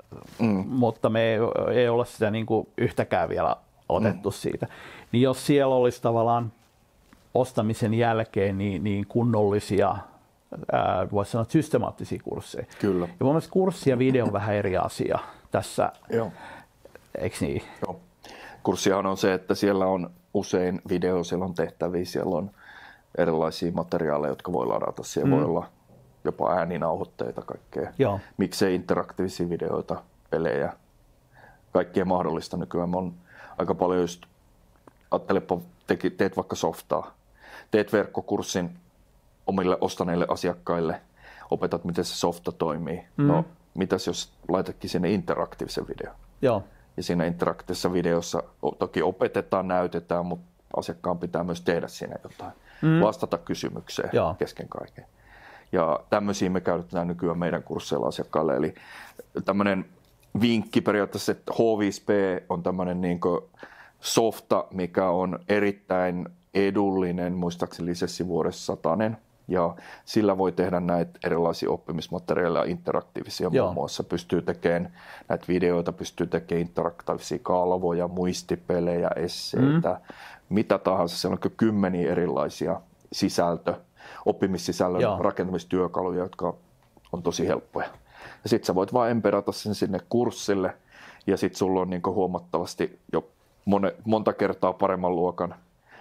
mutta me ei olla sitä niin kuin yhtäkään vielä otettu siitä. Niin jos siellä olisi tavallaan ostamisen jälkeen niin kunnollisia, voisi sanoa systemaattisia kursseja. Kyllä. Ja mun mielestä kurssi ja video on vähän eri asia tässä, eikö niin? Joo. Kurssihan on se, että siellä on usein video, siellä on tehtäviä, siellä on erilaisia materiaaleja, jotka voi ladata. Siellä voi olla jopa ääninauhoitteita, kaikkea. Joo. Miksei interaktiivisia videoita, pelejä, kaikkea mahdollista nykyään. On aika paljon just, ajattelepa, teet vaikka softaa, teet verkkokurssin omille ostaneille asiakkaille, opetat, miten se softa toimii. No, mitäs jos laitatkin sinne interaktiivisen videon? Joo. Ja siinä interaktiivisessa videossa toki opetetaan, näytetään, mutta asiakkaan pitää myös tehdä siinä jotain. Vastata kysymykseen kesken kaiken. Ja tämmöisiä me käytetään nykyään meidän kursseilla asiakkaille. Eli tämmöinen vinkki periaatteessa, että H5P on tämmöinen niin kuin softa, mikä on erittäin edullinen, muistaakseni lisenssivuodessa 100. Ja sillä voi tehdä näitä erilaisia oppimismateriaaleja, interaktiivisia muun muassa. Pystyy tekemään näitä videoita, pystyy tekemään interaktiivisia kalvoja, muistipelejä, esseitä, mitä tahansa. Siellä on kymmeniä erilaisia oppimissisällön rakentamistyökaluja, jotka on tosi helppoja. Ja sit sä voit vaan emperata sen sinne kurssille ja sit sulla on niin huomattavasti jo monta kertaa paremman luokan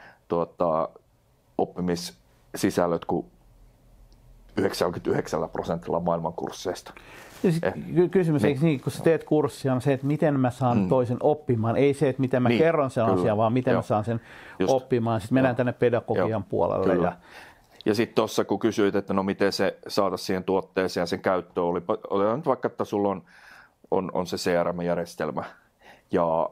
oppimissisällöt kuin 99% maailman kursseista. Kysymys, eikö niin, kun sä teet kurssia, on se, että miten mä saan toisen oppimaan. Ei se, että miten mä kerron sen asian, vaan miten mä saan sen oppimaan. Sitten mennään tänne pedagogian puolelle. Ja sitten tuossa, kun kysyit, että no miten se saada siihen tuotteeseen ja sen käyttöön, oli nyt vaikka, että sulla on se CRM-järjestelmä. Ja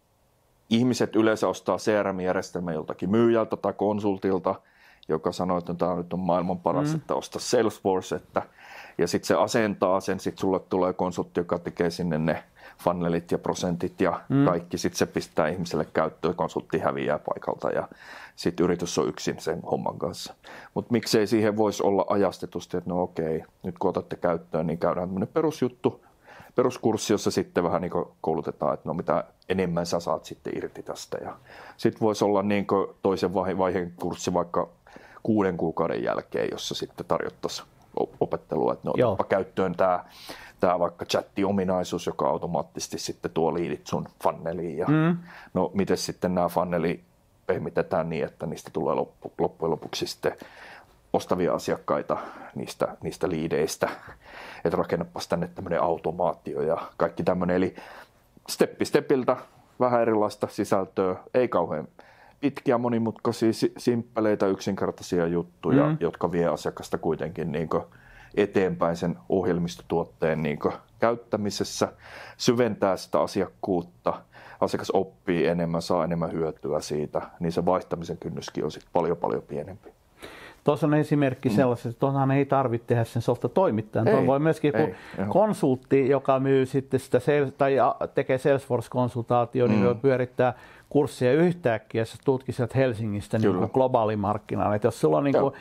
ihmiset yleensä ostaa CRM-järjestelmä joltakin myyjältä tai konsultilta, joka sanoo, että tämä nyt on maailman paras, että osta Salesforce. Ja sitten se asentaa sen, sitten sulle tulee konsultti, joka tekee sinne ne funnelit ja prosentit ja kaikki. Sitten se pistää ihmiselle käyttöön, konsultti häviää paikalta ja sitten yritys on yksin sen homman kanssa. Mutta miksei siihen voisi olla ajastetusti, että no okei, nyt kun otatte käyttöön, niin käydään tämmöinen perusjuttu, peruskurssi, jossa sitten vähän niin koulutetaan, että no mitä enemmän sä saat sitten irti tästä. Ja sitten voisi olla niin toisen vaiheen kurssi vaikka 6 kuukauden jälkeen, jossa sitten tarjottaisiin opettelua, että no otapa käyttöön tämä vaikka chatti-ominaisuus, joka automaattisesti sitten tuo liidit sun funneliin. Ja no miten sitten nämä funneli pehmitetään niin, että niistä tulee loppujen lopuksi sitten ostavia asiakkaita niistä liideistä, että rakennapas tänne tämmöinen automaatio ja kaikki tämmöinen. Eli steppi stepiltä vähän erilaista sisältöä, ei kauhean pitkiä, monimutkaisia, simppeleitä, yksinkertaisia juttuja, jotka vie asiakasta kuitenkin niin kuin eteenpäin sen ohjelmistotuotteen niin kuin käyttämisessä, syventää sitä asiakkuutta, asiakas oppii enemmän, saa enemmän hyötyä siitä, niin se vaihtamisen kynnyskin on sitten paljon pienempi. Tuossa on esimerkki sellaisesta, että tuohon ei tarvitse tehdä sen softa-toimittajan. Tuohon voi myöskin konsultti, joka myy sitten sitä tai tekee Salesforce-konsultaatio, niin voi pyörittää kurssia yhtäkkiä, sä tutki sieltä Helsingistä niin globaalimarkkinaan. Että jos sulla on, niin kuin,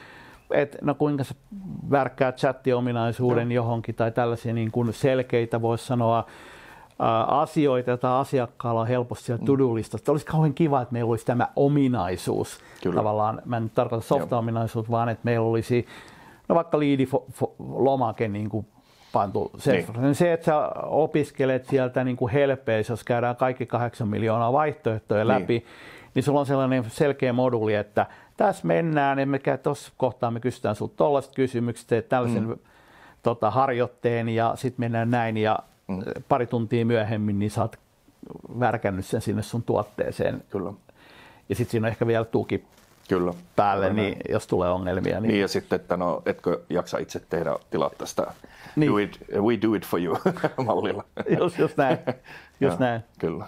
no kuinka sä värkkää chatti-ominaisuuden johonkin tai tällaisia niin kuin selkeitä, voisi sanoa, asioita, joita asiakkaalla on helposti siellä to-do-listasta. Olisi kauhean kiva, että meillä olisi tämä ominaisuus. Tavallaan, mä en nyt tarkoita softa-ominaisuus, vaan että meillä olisi vaikka liidilomake niin kuin pantu Salesforce. Se, että sä opiskelet sieltä niin kuin helpeissä, jos käydään kaikki 8 miljoonaa vaihtoehtoja läpi, niin sulla on sellainen selkeä moduuli, että tässä mennään, emmekä tuossa kohtaa me kysytään sinulta tuollaiset kysymykset, teet tällaisen harjoitteen ja sitten mennään näin ja pari tuntia myöhemmin, niin sä oot värkännyt sen sinne sun tuotteeseen. Kyllä. Ja sitten siinä on ehkä vielä tuki päälle, niin jos tulee ongelmia. Niin ja sitten, että no etkö jaksa itse tehdä, tilaa tästä we do it for you mallilla. Just näin. Just näin. Kyllä.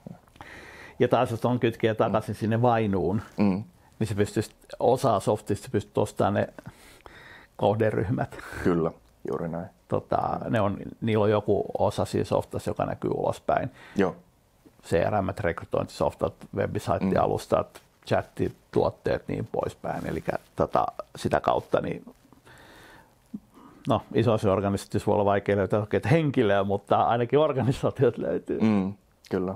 Ja taas jos on kytkeä takaisin sinne vainuun, niin se pystyisi, osa softista pystyy ostamaan ne kohderyhmät. Kyllä, juuri näin. Niillä on joku osa siinä softassa, joka näkyy ulospäin. Joo. CRM, rekrytointisoftat, website-alustat, chattituotteet niin poispäin. Eli sitä kautta niin no isoissa organisaatioissa voi olla vaikea löytää oikeita henkilöä, mutta ainakin organisaatiot löytyy. Kyllä.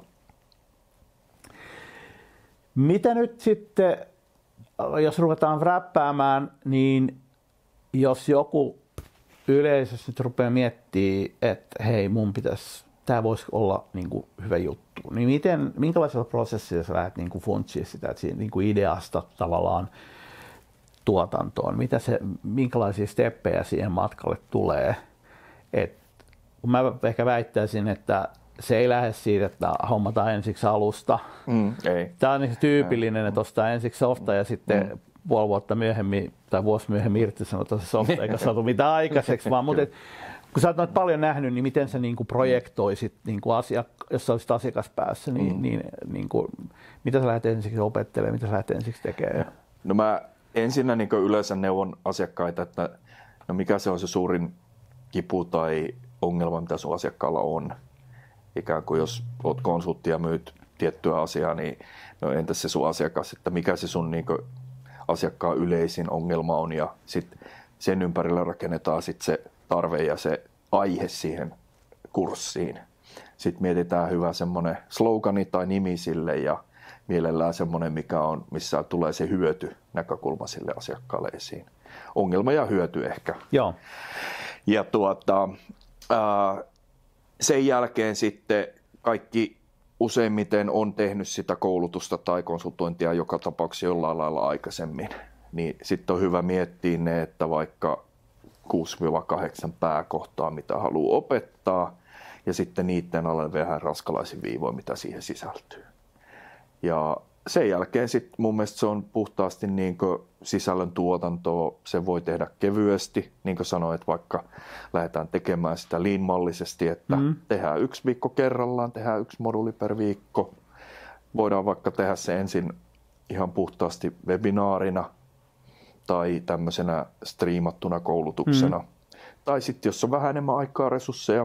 Mitä nyt sitten, jos ruvetaan räppäämään, niin jos joku yleisössä nyt rupeaa miettimään, että hei, tämä voisi olla niin kuin hyvä juttu, niin minkälaisella prosessilla sä lähdet niin kuin funtsiin sitä, että niin kuin ideasta tavallaan tuotantoon? Minkälaisia steppejä siihen matkalle tulee? Mä ehkä väittäisin, että se ei lähde siitä, että hommataan ensiksi alusta. Ei. Tämä on niin tyypillinen, että ostaa ensiksi softa ja sitten puoli vuotta myöhemmin tai vuosi myöhemmin irtisanotaan se softa, eikä saatu mitään aikaiseksi. Mutta kun sä oot paljon nähnyt, niin miten sä niin kuin projektoisit, niin kuin jos sä olisit asiakaspäässä, niin kuin, mitä sä lähdet ensiksi opettelemaan, mitä sä lähdet ensiksi tekemään? No mä ensinnä niin yleensä neuvon asiakkaita, että no mikä se on se suurin kipu tai ongelma, mitä sun asiakkaalla on. Ikään kuin jos oot konsultti ja myyt tiettyä asiaa, niin no entäs se sun asiakas, että mikä se sun niin asiakkaan yleisin ongelma on ja sitten sen ympärillä rakennetaan sit se tarve ja se aihe siihen kurssiin. Sitten mietitään hyvä semmoinen slogani tai nimi sille ja mielellään semmoinen, missä tulee se hyöty näkökulma sille asiakkaalle esiin. Ongelma ja hyöty ehkä. Joo. Ja sen jälkeen sitten kaikki useimmiten on tehnyt sitä koulutusta tai konsultointia joka tapauksessa jollain lailla aikaisemmin. Niin sitten on hyvä miettiä ne, että vaikka 6-8 pääkohtaa, mitä haluaa opettaa, ja sitten niiden alle vähän raskalaisin viivoin, mitä siihen sisältyy. Ja sen jälkeen sitten mun mielestä se on puhtaasti niin sisällön tuotantoa, se voi tehdä kevyesti, niin kuin sanoin, että vaikka lähdetään tekemään sitä lean-mallisesti, että tehdään 1 viikko kerrallaan, tehdään 1 moduuli per viikko. Voidaan vaikka tehdä se ensin ihan puhtaasti webinaarina tai tämmöisenä striimattuna koulutuksena. Tai sitten jos on vähän enemmän aikaa, resursseja,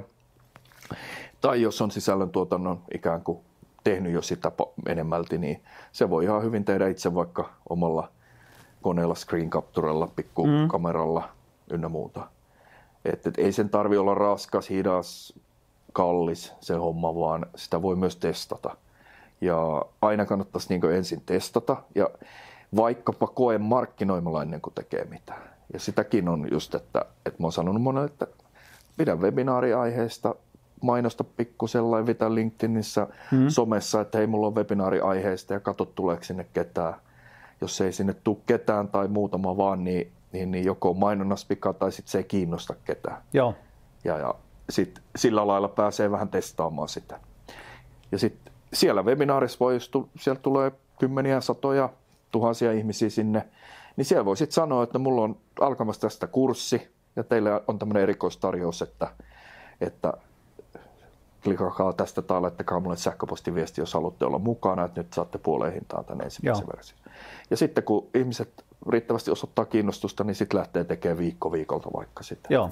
tai jos on sisällöntuotannon ikään kuin tehnyt jo sitä enemmälti, niin se voi ihan hyvin tehdä itse vaikka omalla koneella, screen capturella, pikkukameralla ynnä muuta. Et ei sen tarvitse olla raskas, hidas, kallis se homma, vaan sitä voi myös testata. Ja aina kannattaisi niin ensin testata ja vaikkapa koe markkinoimalla ennen kuin tekee mitään. Ja sitäkin on just, että mä oon sanonut monelle, että pidä webinaariaiheesta, mainosta pikkusella ja vitä LinkedInissä, somessa, että hei, mulla on webinaariaiheesta ja katso tuleeko sinne ketään. Jos ei sinne tule ketään tai muutama vaan, niin joko mainonnassa pika tai sitten se ei kiinnosta ketään. Joo. Ja sitten sillä lailla pääsee vähän testaamaan sitä. Ja sitten siellä webinaarissa voi, jos sieltä tulee kymmeniä, satoja, tuhansia ihmisiä sinne, niin siellä voi sitten sanoa, että mulla on alkamassa tästä kurssi ja teille on tämmöinen erikoistarjous, että klikakaa tästä tai laittakaa mulle sähköpostiviesti, jos haluatte olla mukana, että nyt saatte puoleen hintaan tämän ensimmäisen version. Ja sitten kun ihmiset riittävästi osoittaa kiinnostusta, niin sitten lähtee tekemään viikolta vaikka sitä. Joo.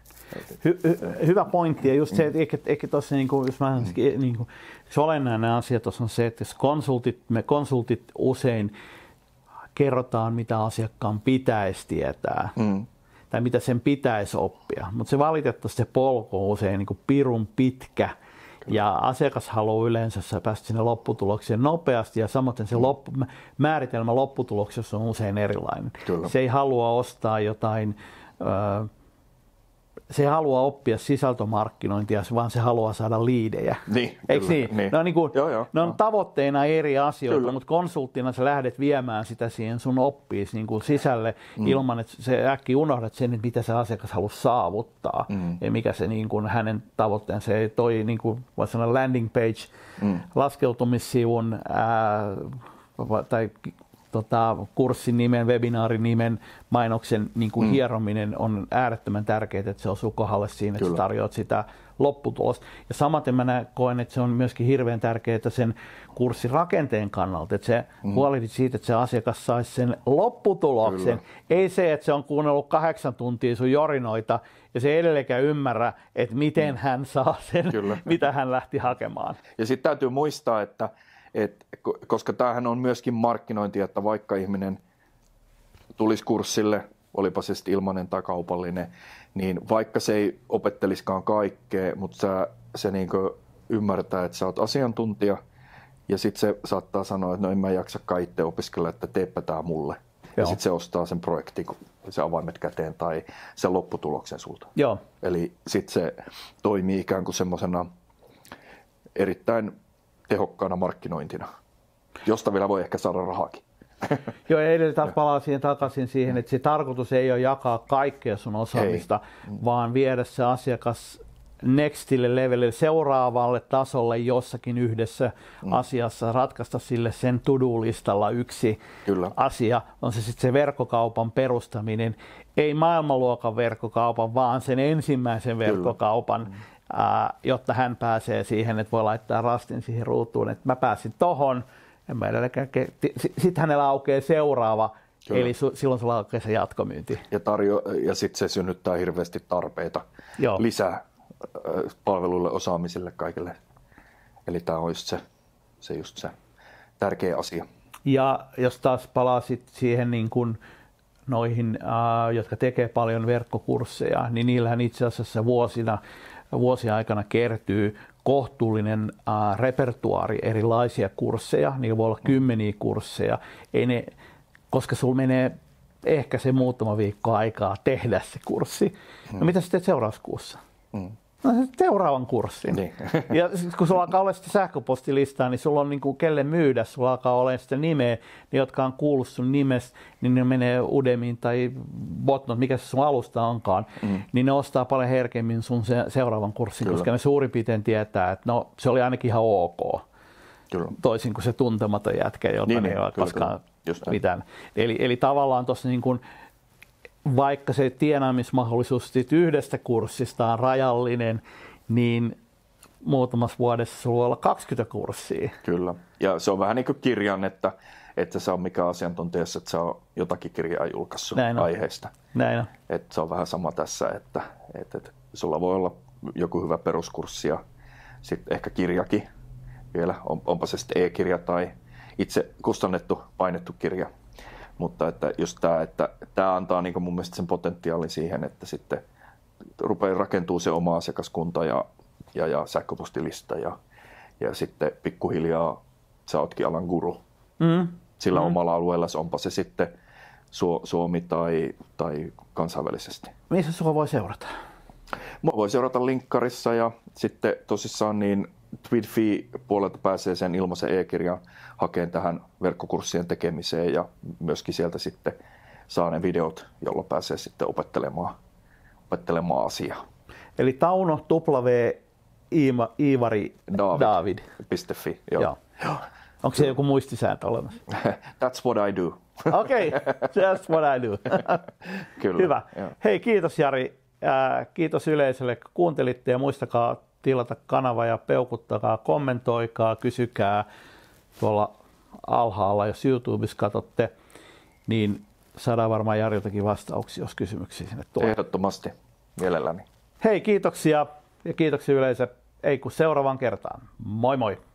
Hyvä pointti. Ja just se, että ehkä tuossa, jos mä se olennainen asia tuossa on se, että jos me konsultit usein kerrotaan, mitä asiakkaan pitäisi tietää. Tai mitä sen pitäisi oppia. Mutta se valitettavasti se polku on usein niin kuin pirun pitkä. Ja asiakas haluaa yleensä päästä sinne lopputulokseen nopeasti ja samoin se määritelmä lopputuloksessa on usein erilainen. Kyllä. Se ei halua ostaa jotain, se ei halua oppia sisältömarkkinointia, vaan se haluaa saada liidejä. Niin, eikö niin? Niin. Ne on tavoitteena eri asioita, mutta konsulttina sä lähdet viemään sitä siihen sun oppiisi niin kuin sisälle ilman, että se äkkiä unohdat sen, että mitä se asiakas haluaa saavuttaa ja mikä se niin kuin hänen tavoitteensa. Se toi niin kuin voisi sanoa landing page, laskeutumissivun tai kurssin nimen, webinaarin nimen, mainoksen niin kuin hierominen on äärettömän tärkeää, että se osuu kohdalle siinä, että sä tarjoat sitä lopputulosta. Ja samaten mä koen, että se on myöskin hirveän tärkeää sen kurssin rakenteen kannalta, että se huolehdit siitä, että se asiakas saisi sen lopputuloksen. Kyllä. Ei se, että se on kuunnellut 8 tuntia sun jorinoita ja se edelleenkään ymmärrä, että miten hän saa sen, mitä hän lähti hakemaan. Ja sitten täytyy muistaa, että koska tämähän on myöskin markkinointi, että vaikka ihminen tulisi kurssille, olipa se sitten ilmainen tai kaupallinen, niin vaikka se ei opetteliskaan kaikkea, mutta se niin ymmärtää, että sä oot asiantuntija, ja sitten se saattaa sanoa, että no en mä jaksakaan itse opiskella, että teepä tää mulle. Joo. Ja sitten se ostaa sen projektin, se avaimet käteen tai sen lopputuloksen sulta. Joo. Eli sitten se toimii ikään kuin semmoisena erittäin tehokkaana markkinointina, josta vielä voi ehkä saada rahaakin. Joo, ja edelleen taas palaa takaisin siihen, että se tarkoitus ei ole jakaa kaikkea sun osaamista, vaan viedä se asiakas nextille levelille, seuraavalle tasolle jossakin yhdessä asiassa, ratkaista sille sen to-do-listalla yksi asia, on se sitten se verkkokaupan perustaminen, ei maailmanluokan verkkokaupan, vaan sen ensimmäisen verkkokaupan, jotta hän pääsee siihen, että voi laittaa rastin siihen ruutuun, että mä pääsin tohon, sitten hänellä aukeaa seuraava, eli silloin sulla aukeaa se jatkomyynti. Ja sitten se synnyttää hirveästi tarpeita lisää palveluille, osaamiselle, kaikille. Eli tämä on just se tärkeä asia. Ja jos taas palasit siihen niin kuin noihin, jotka tekee paljon verkkokursseja, niin niillähän itse asiassa vuosien aikana kertyy kohtuullinen repertuaari erilaisia kursseja. Niillä voi olla kymmeniä kursseja. Koska sulla menee ehkä se muutama viikko aikaa tehdä se kurssi. No mitä sitten seuraavassa kuussa? No seuraavan kurssin. Niin. Ja kun sulla alkaa olla sitten sähköpostilistaa, niin sulla on niin kuin kelle myydä, sulla alkaa olla sitä nimeä, ne jotka on kuullut sun nimestä, niin ne menee Udemiin tai Botnot, mikä se sun alusta onkaan, niin ne ostaa paljon herkemmin sun seuraavan kurssin, koska ne suurin piirtein tietää, että no se oli ainakin ihan ok. Kyllä. Toisin kuin se tuntematon jätkä, jota ei ole koskaan mitään. Eli tavallaan tuossa niin kuin, vaikka se tienaamismahdollisuus yhdestä kurssista on rajallinen, niin muutamassa vuodessa sulla voi olla 20 kurssia. Kyllä. Ja se on vähän niin kuin kirjan, että se on mikä asiantuntijassa, että se on jotakin kirjaa julkaissut aiheesta. Näin on. Että se on vähän sama tässä, että sulla voi olla joku hyvä peruskurssi ja sitten ehkä kirjakin vielä, onpa se sitten e-kirja tai itse kustannettu, painettu kirja. Mutta että just tämä antaa niin mun mielestä sen potentiaalin siihen, että sitten rupeaa rakentuu se oma asiakaskunta ja sähköpostilista ja sitten pikkuhiljaa sä ootkin alan guru sillä omalla alueella, onpa se sitten Suomi tai kansainvälisesti. Missä sua voi seurata? Mua voi seurata linkkarissa ja sitten tosissaan niin Twidfi-puolelta pääsee sen ilmaisen e-kirjan hakeen tähän verkkokurssien tekemiseen ja myöskin sieltä sitten saa ne videot, jolloin pääsee sitten opettelemaan asiaa. Eli Tauno Iivari David.fi. Joo. Onko se joku muistisääntö olemassa? That's what I do. Okei, that's what I do. Kyllä. Hyvä. Jo. Hei, kiitos Jari. Kiitos yleisölle, kun kuuntelitte ja muistakaa tilata kanava ja peukuttakaa, kommentoikaa, kysykää tuolla alhaalla, jos YouTubessa katsotte, niin saadaan varmaan Jariltakin vastauksia, jos kysymyksiä sinne tulee. Ehdottomasti, mielelläni. Hei, kiitoksia ja kiitoksia yleisö. Ei kun seuraavaan kertaan. Moi moi!